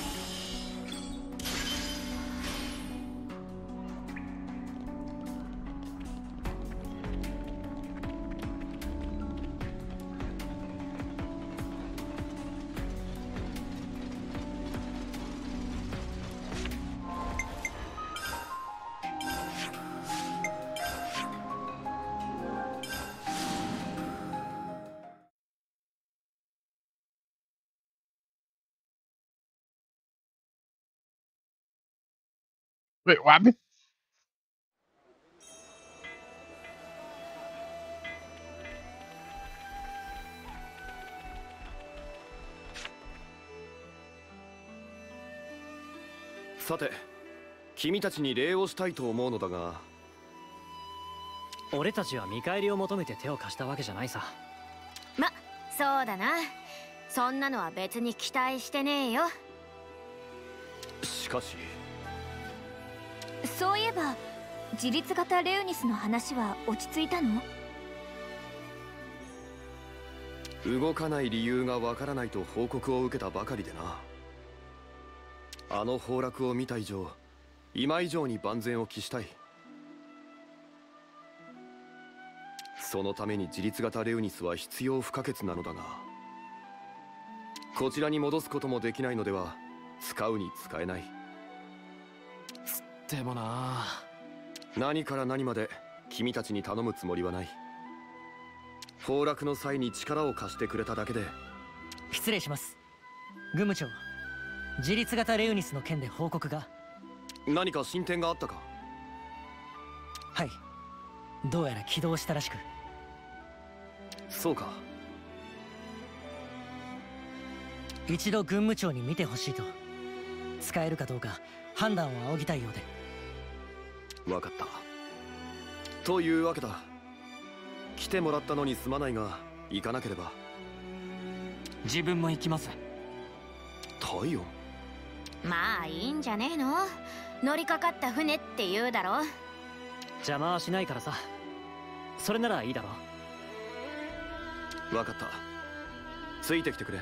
Wait, what happened? さて、君たちに礼をしたいと思うのだが。 俺たちは見返りを求めて手を貸したわけじゃないさ。 ま、そうだな。そんなのは別に期待してねえよ。 しかしそういえば自立型レウニスの話は落ち着いたの？ 動かない理由がわからないと報告を受けたばかりでな。あの崩落を見た以上、今以上に万全を期したい。そのために自立型レウニスは必要不可欠なのだが、こちらに戻すこともできないのでは使うに使えない。 でもな、 何から何まで君たちに頼むつもりはない。崩落の際に力を貸してくれただけで。 失礼します。軍務長、自立型レウニスの件で報告が。 何か進展があったか？ はい、どうやら起動したらしく。 そうか。 一度軍務長に見てほしいと。使えるかどうか判断を仰ぎたいようで。 分かった。というわけだ。来てもらったのにすまないが行かなければ。 自分も行きます。 太陽？ まあいいんじゃねえの。乗りかかった船って言うだろ。 邪魔はしないからさ。それならいいだろ。 分かった。ついてきてくれ。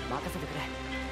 任せてくれ。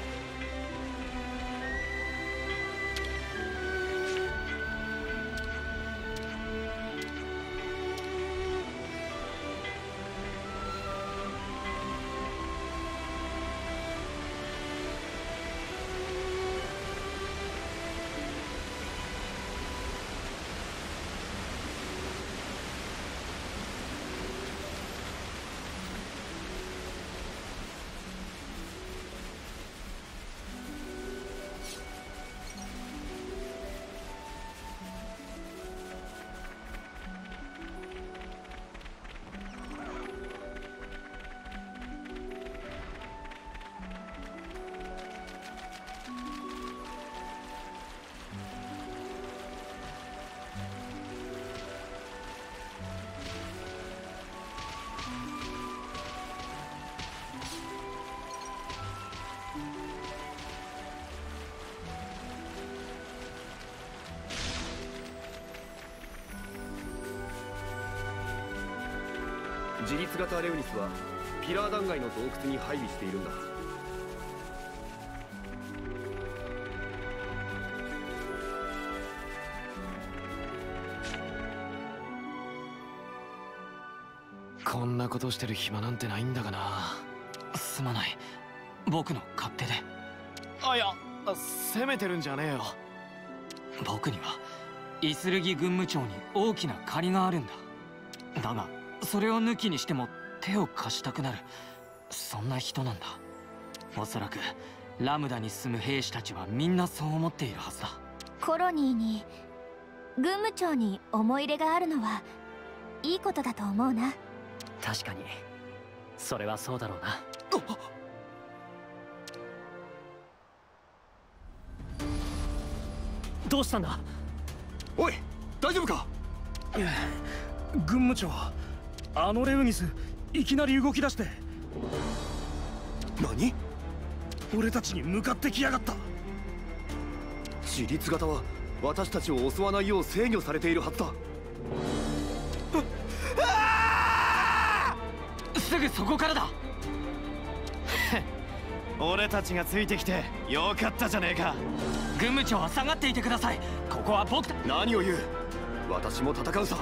自立型レウニスはピラー断崖の洞窟に配備しているんだ。 こんなことしてる暇なんてないんだがな。すまない、僕の勝手で。あ、いや、責めてるんじゃねえよ。僕にはイスルギ軍務長に大きな借りがあるんだ。だがそれを抜きにしても手を貸したくなる、そんな人なんだ。おそらくラムダに住む兵士たちはみんなそう思っているはずだ。 コロニーに軍務長に思い入れがあるのはいいことだと思うな。 確かにそれはそうだろうな。どうしたんだ。 おい、大丈夫か。 軍務長、あのレウニスいきなり動き出して。 何？ 俺たちに向かってきやがった。 自立型は私たちを襲わないよう制御されているはずだ。 すぐそこからだ。俺たちがついてきてよかったじゃねえか。軍務長は下がっていてください。ここは僕た。 何を言う。私も戦うさ。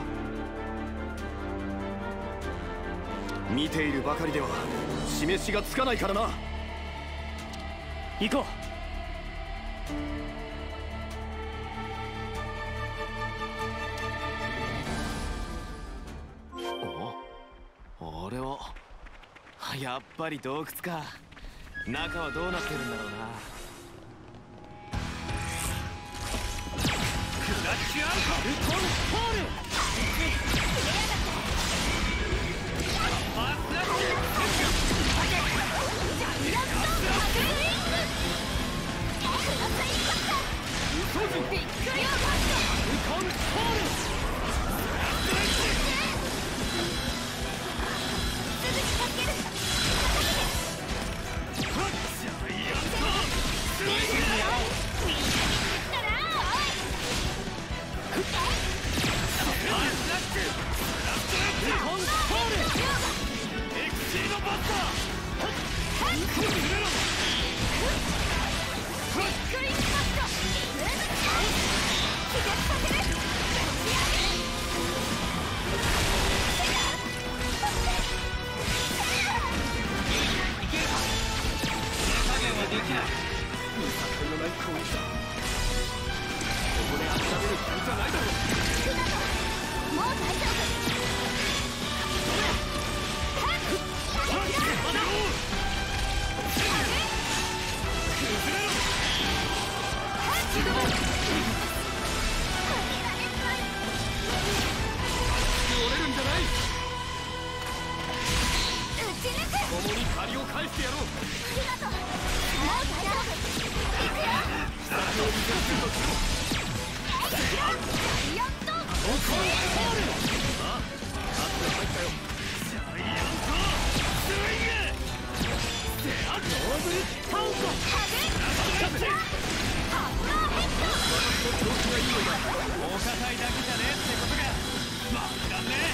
見ているばかりでは示しがつかないからな。 行こう。お、あれはやっぱり洞窟か。中はどうなってるんだろうな。クラッシュアウトルトンポール。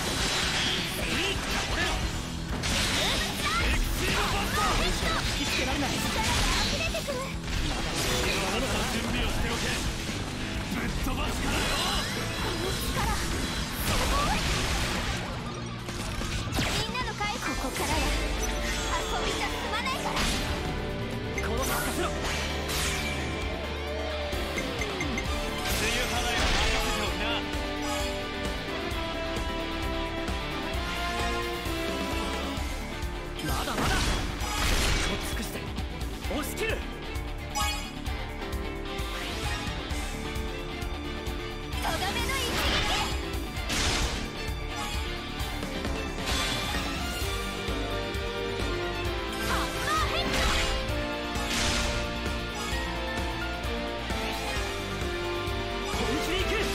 こられない。力が溢れてくる。まだまだ準備をしておけ。ぶっ飛ばすからよ。 この力すごい。みんなの会ここからや。遊びじゃ済まないから。 この任せろ。 梅雨払いは任せておきな。 まだまだこっ尽くして押し切る。 とどめの一撃。ハンマーヘッド。 本気でいく。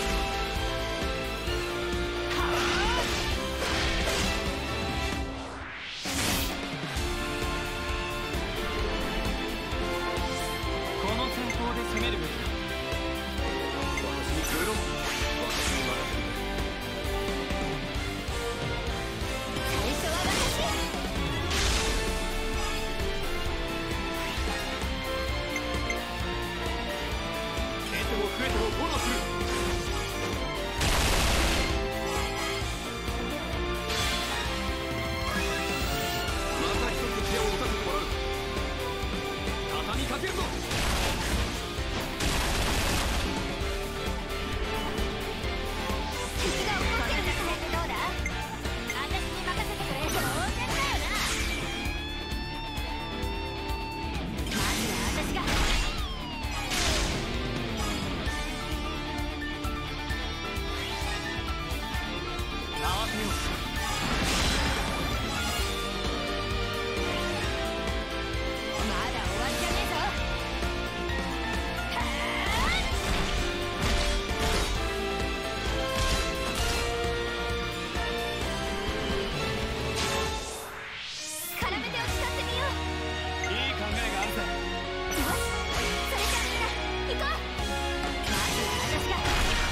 この戦法で攻めるべきだ。 私にくれろ。私に任せて。 最初は私。 消えても増えてもフォローする。また一つ手を打たせてもらう。畳みかけるぞ。 敵が動ける作戦でどうだ。私に任せてくれ。当然だよな。まずは私が。 慌てよう。 まだ終わりじゃねえぞ。はあ。絡めてを使ってみよう。 いい考えがあるぜ。 よし、それじゃみんな行こう。まずは私が。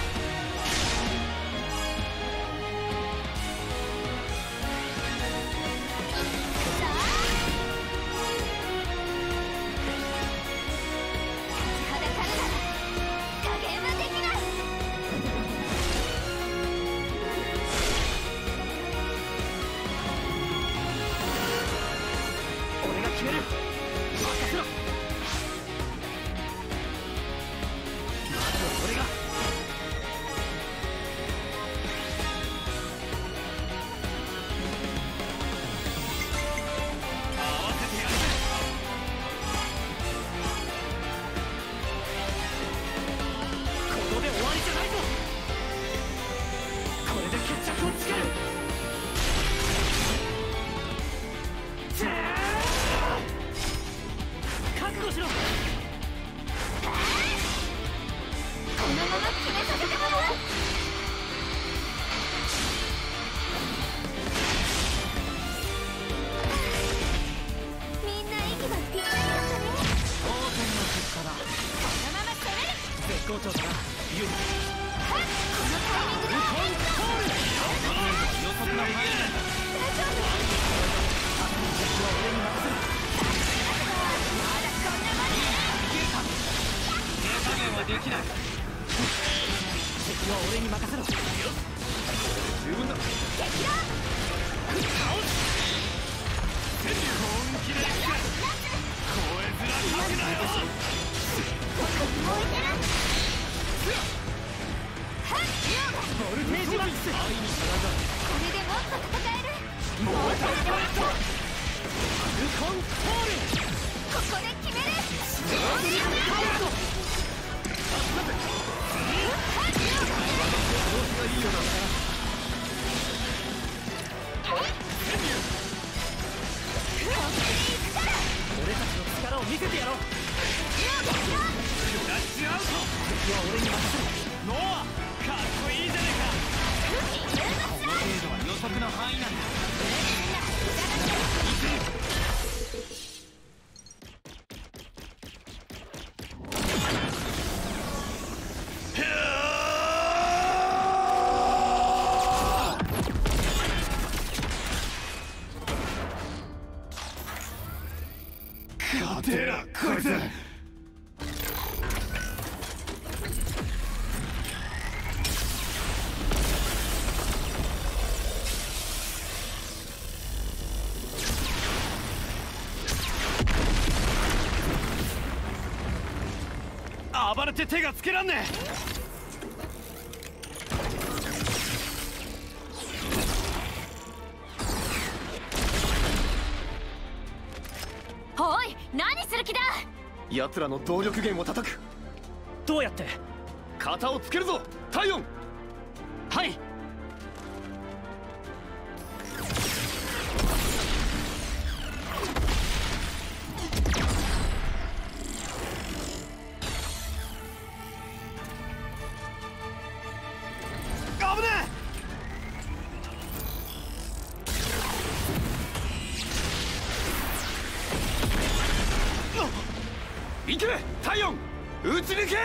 さあ、立ちはだかるなら加減はできない。 俺が決める。任せろ。まずは俺が。 合わせてやるぜ。 ここで終わりじゃないぞ。これで決着をつける。せー覚悟しろ。 このまま決めさせてもらう。みんな息がぴったりだったね。 当然の結果だ。 このまま攻める。 絶好調だな。ユウ。 はっ、このタイミングで予測の範囲内だ。 大丈夫。 敵は俺に任せる。 まだこんなまで。 手加減はできない。 敵は俺に任せろ。 十分だ。 敵だ。 本気でいくか。超えづらくなよ。 燃えてる。はっ、 ボルテージマックス。愛に従う。 これでもっと戦える。 もう一回ポイント。フルコントール。 ここで決める。 ローリングカウント。 調子がいいようだ。 俺たちの力を見せてやろう。 ラッシュアウト。 敵は俺に任せろ。 ノア、かっこいいじゃねえか。この程度は予測の範囲なんだ。 勝てらこいつ。 暴れて手がつけらんねえ。おい、何する気だ。 奴らの動力源を叩く。 どうやって？ 型をつけるぞタイオン。 はい。 行けタイオン、撃ち抜け。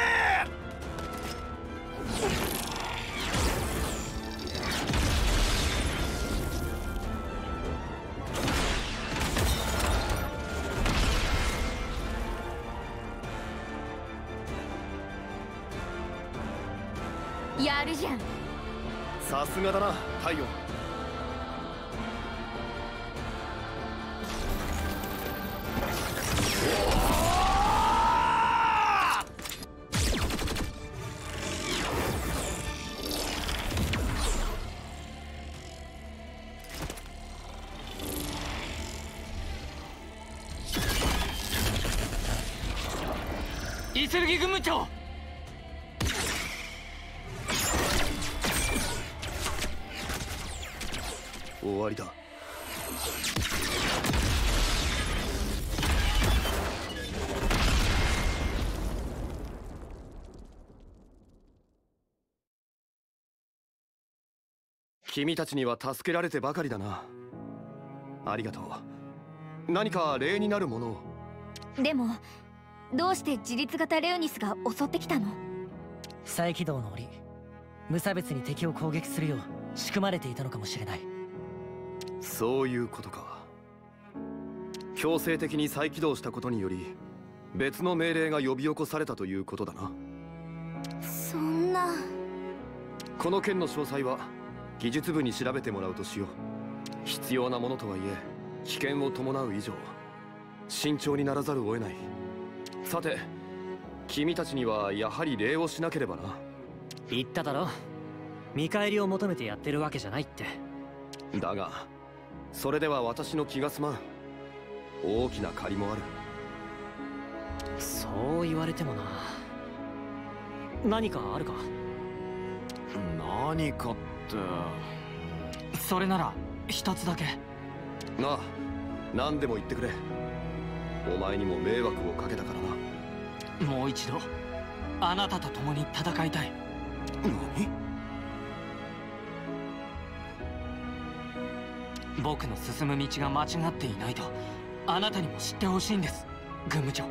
やるじゃん。 さすがだなタイオン。 イセルギ軍務長。 終わりだ。君たちには助けられてばかりだな。ありがとう。何か礼になるものを。 でもどうして自律型レオニスが襲ってきたの？ 再起動の折、無差別に敵を攻撃するよう仕組まれていたのかもしれない。 そういうことか。強制的に再起動したことにより別の命令が呼び起こされたということだな。 そんな。 この件の詳細は技術部に調べてもらうとしよう。必要なものとはいえ危険を伴う以上慎重にならざるを得ない。さて君たちにはやはり礼をしなければな。 言っただろ、見返りを求めてやってるわけじゃないって。 だがそれでは私の気が済まん。大きな借りもある。 そう言われてもな。何かあるか？ 何かって。 それなら一つだけ。 なあ、何でも言ってくれ。お前にも迷惑をかけたからな。 もう一度あなたと共に戦いたい。 何？ 僕の進む道が間違っていないとあなたにも知ってほしいんです、軍務長。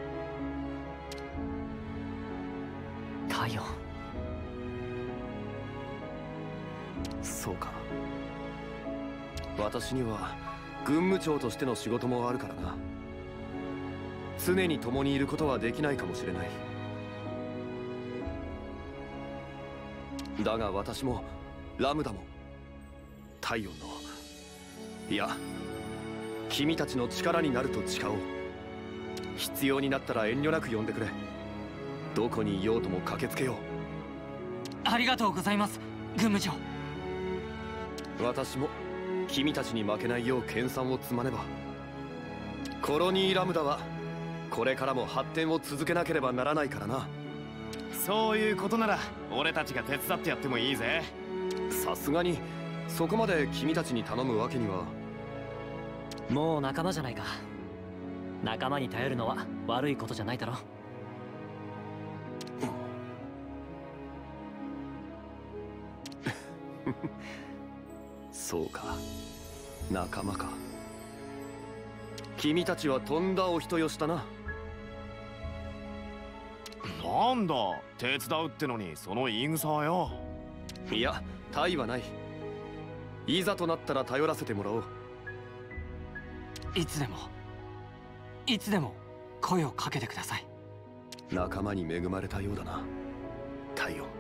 タイオン。 そうか。私には軍務長としての仕事もあるからな。常に共にいることはできないかもしれない。だが私もラムダもタイオンの、いや君たちの力になると誓おう。必要になったら遠慮なく呼んでくれ。どこにいようとも駆けつけよう。 ありがとうございます、軍務長。 私も君たちに負けないよう研鑽を積まねば。コロニーラムダはこれからも発展を続けなければならないからな。 そういうことなら俺たちが手伝ってやってもいいぜ。 さすがにそこまで君たちに頼むわけには。 もう仲間じゃないか。仲間に頼るのは悪いことじゃないだろ。 そうか、仲間か。君たちはとんだお人よしだな。 なんだ手伝うってのにその言い草はよ。 いや大はない。いざとなったら頼らせてもらおう。 いつでもいつでも声をかけてください。 仲間に恵まれたようだな、太陽。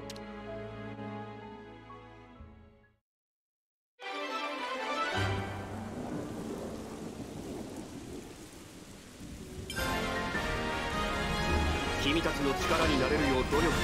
君たちの力になれるよう努力する。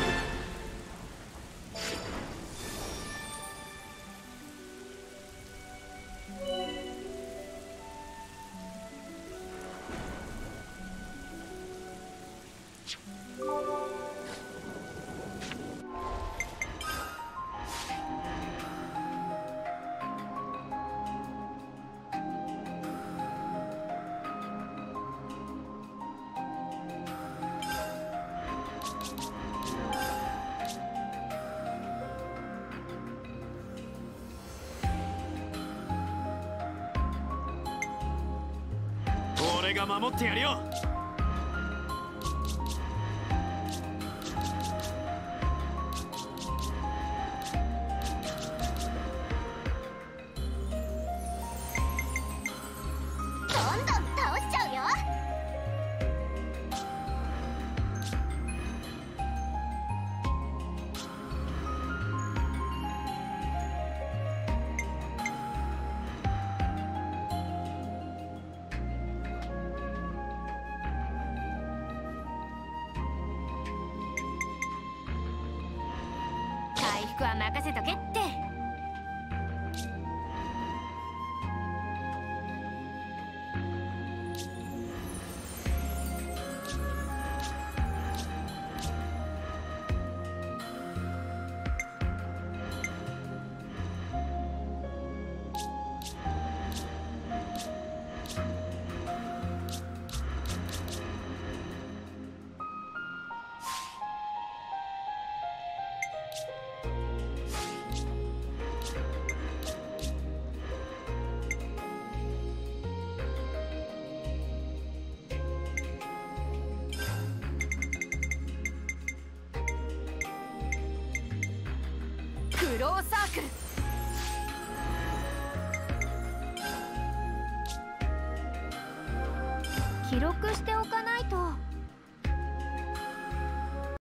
俺が守ってやるよ。 どんどん倒しちゃうよ。回復は任せとけって。クローサークル。 記録しておかない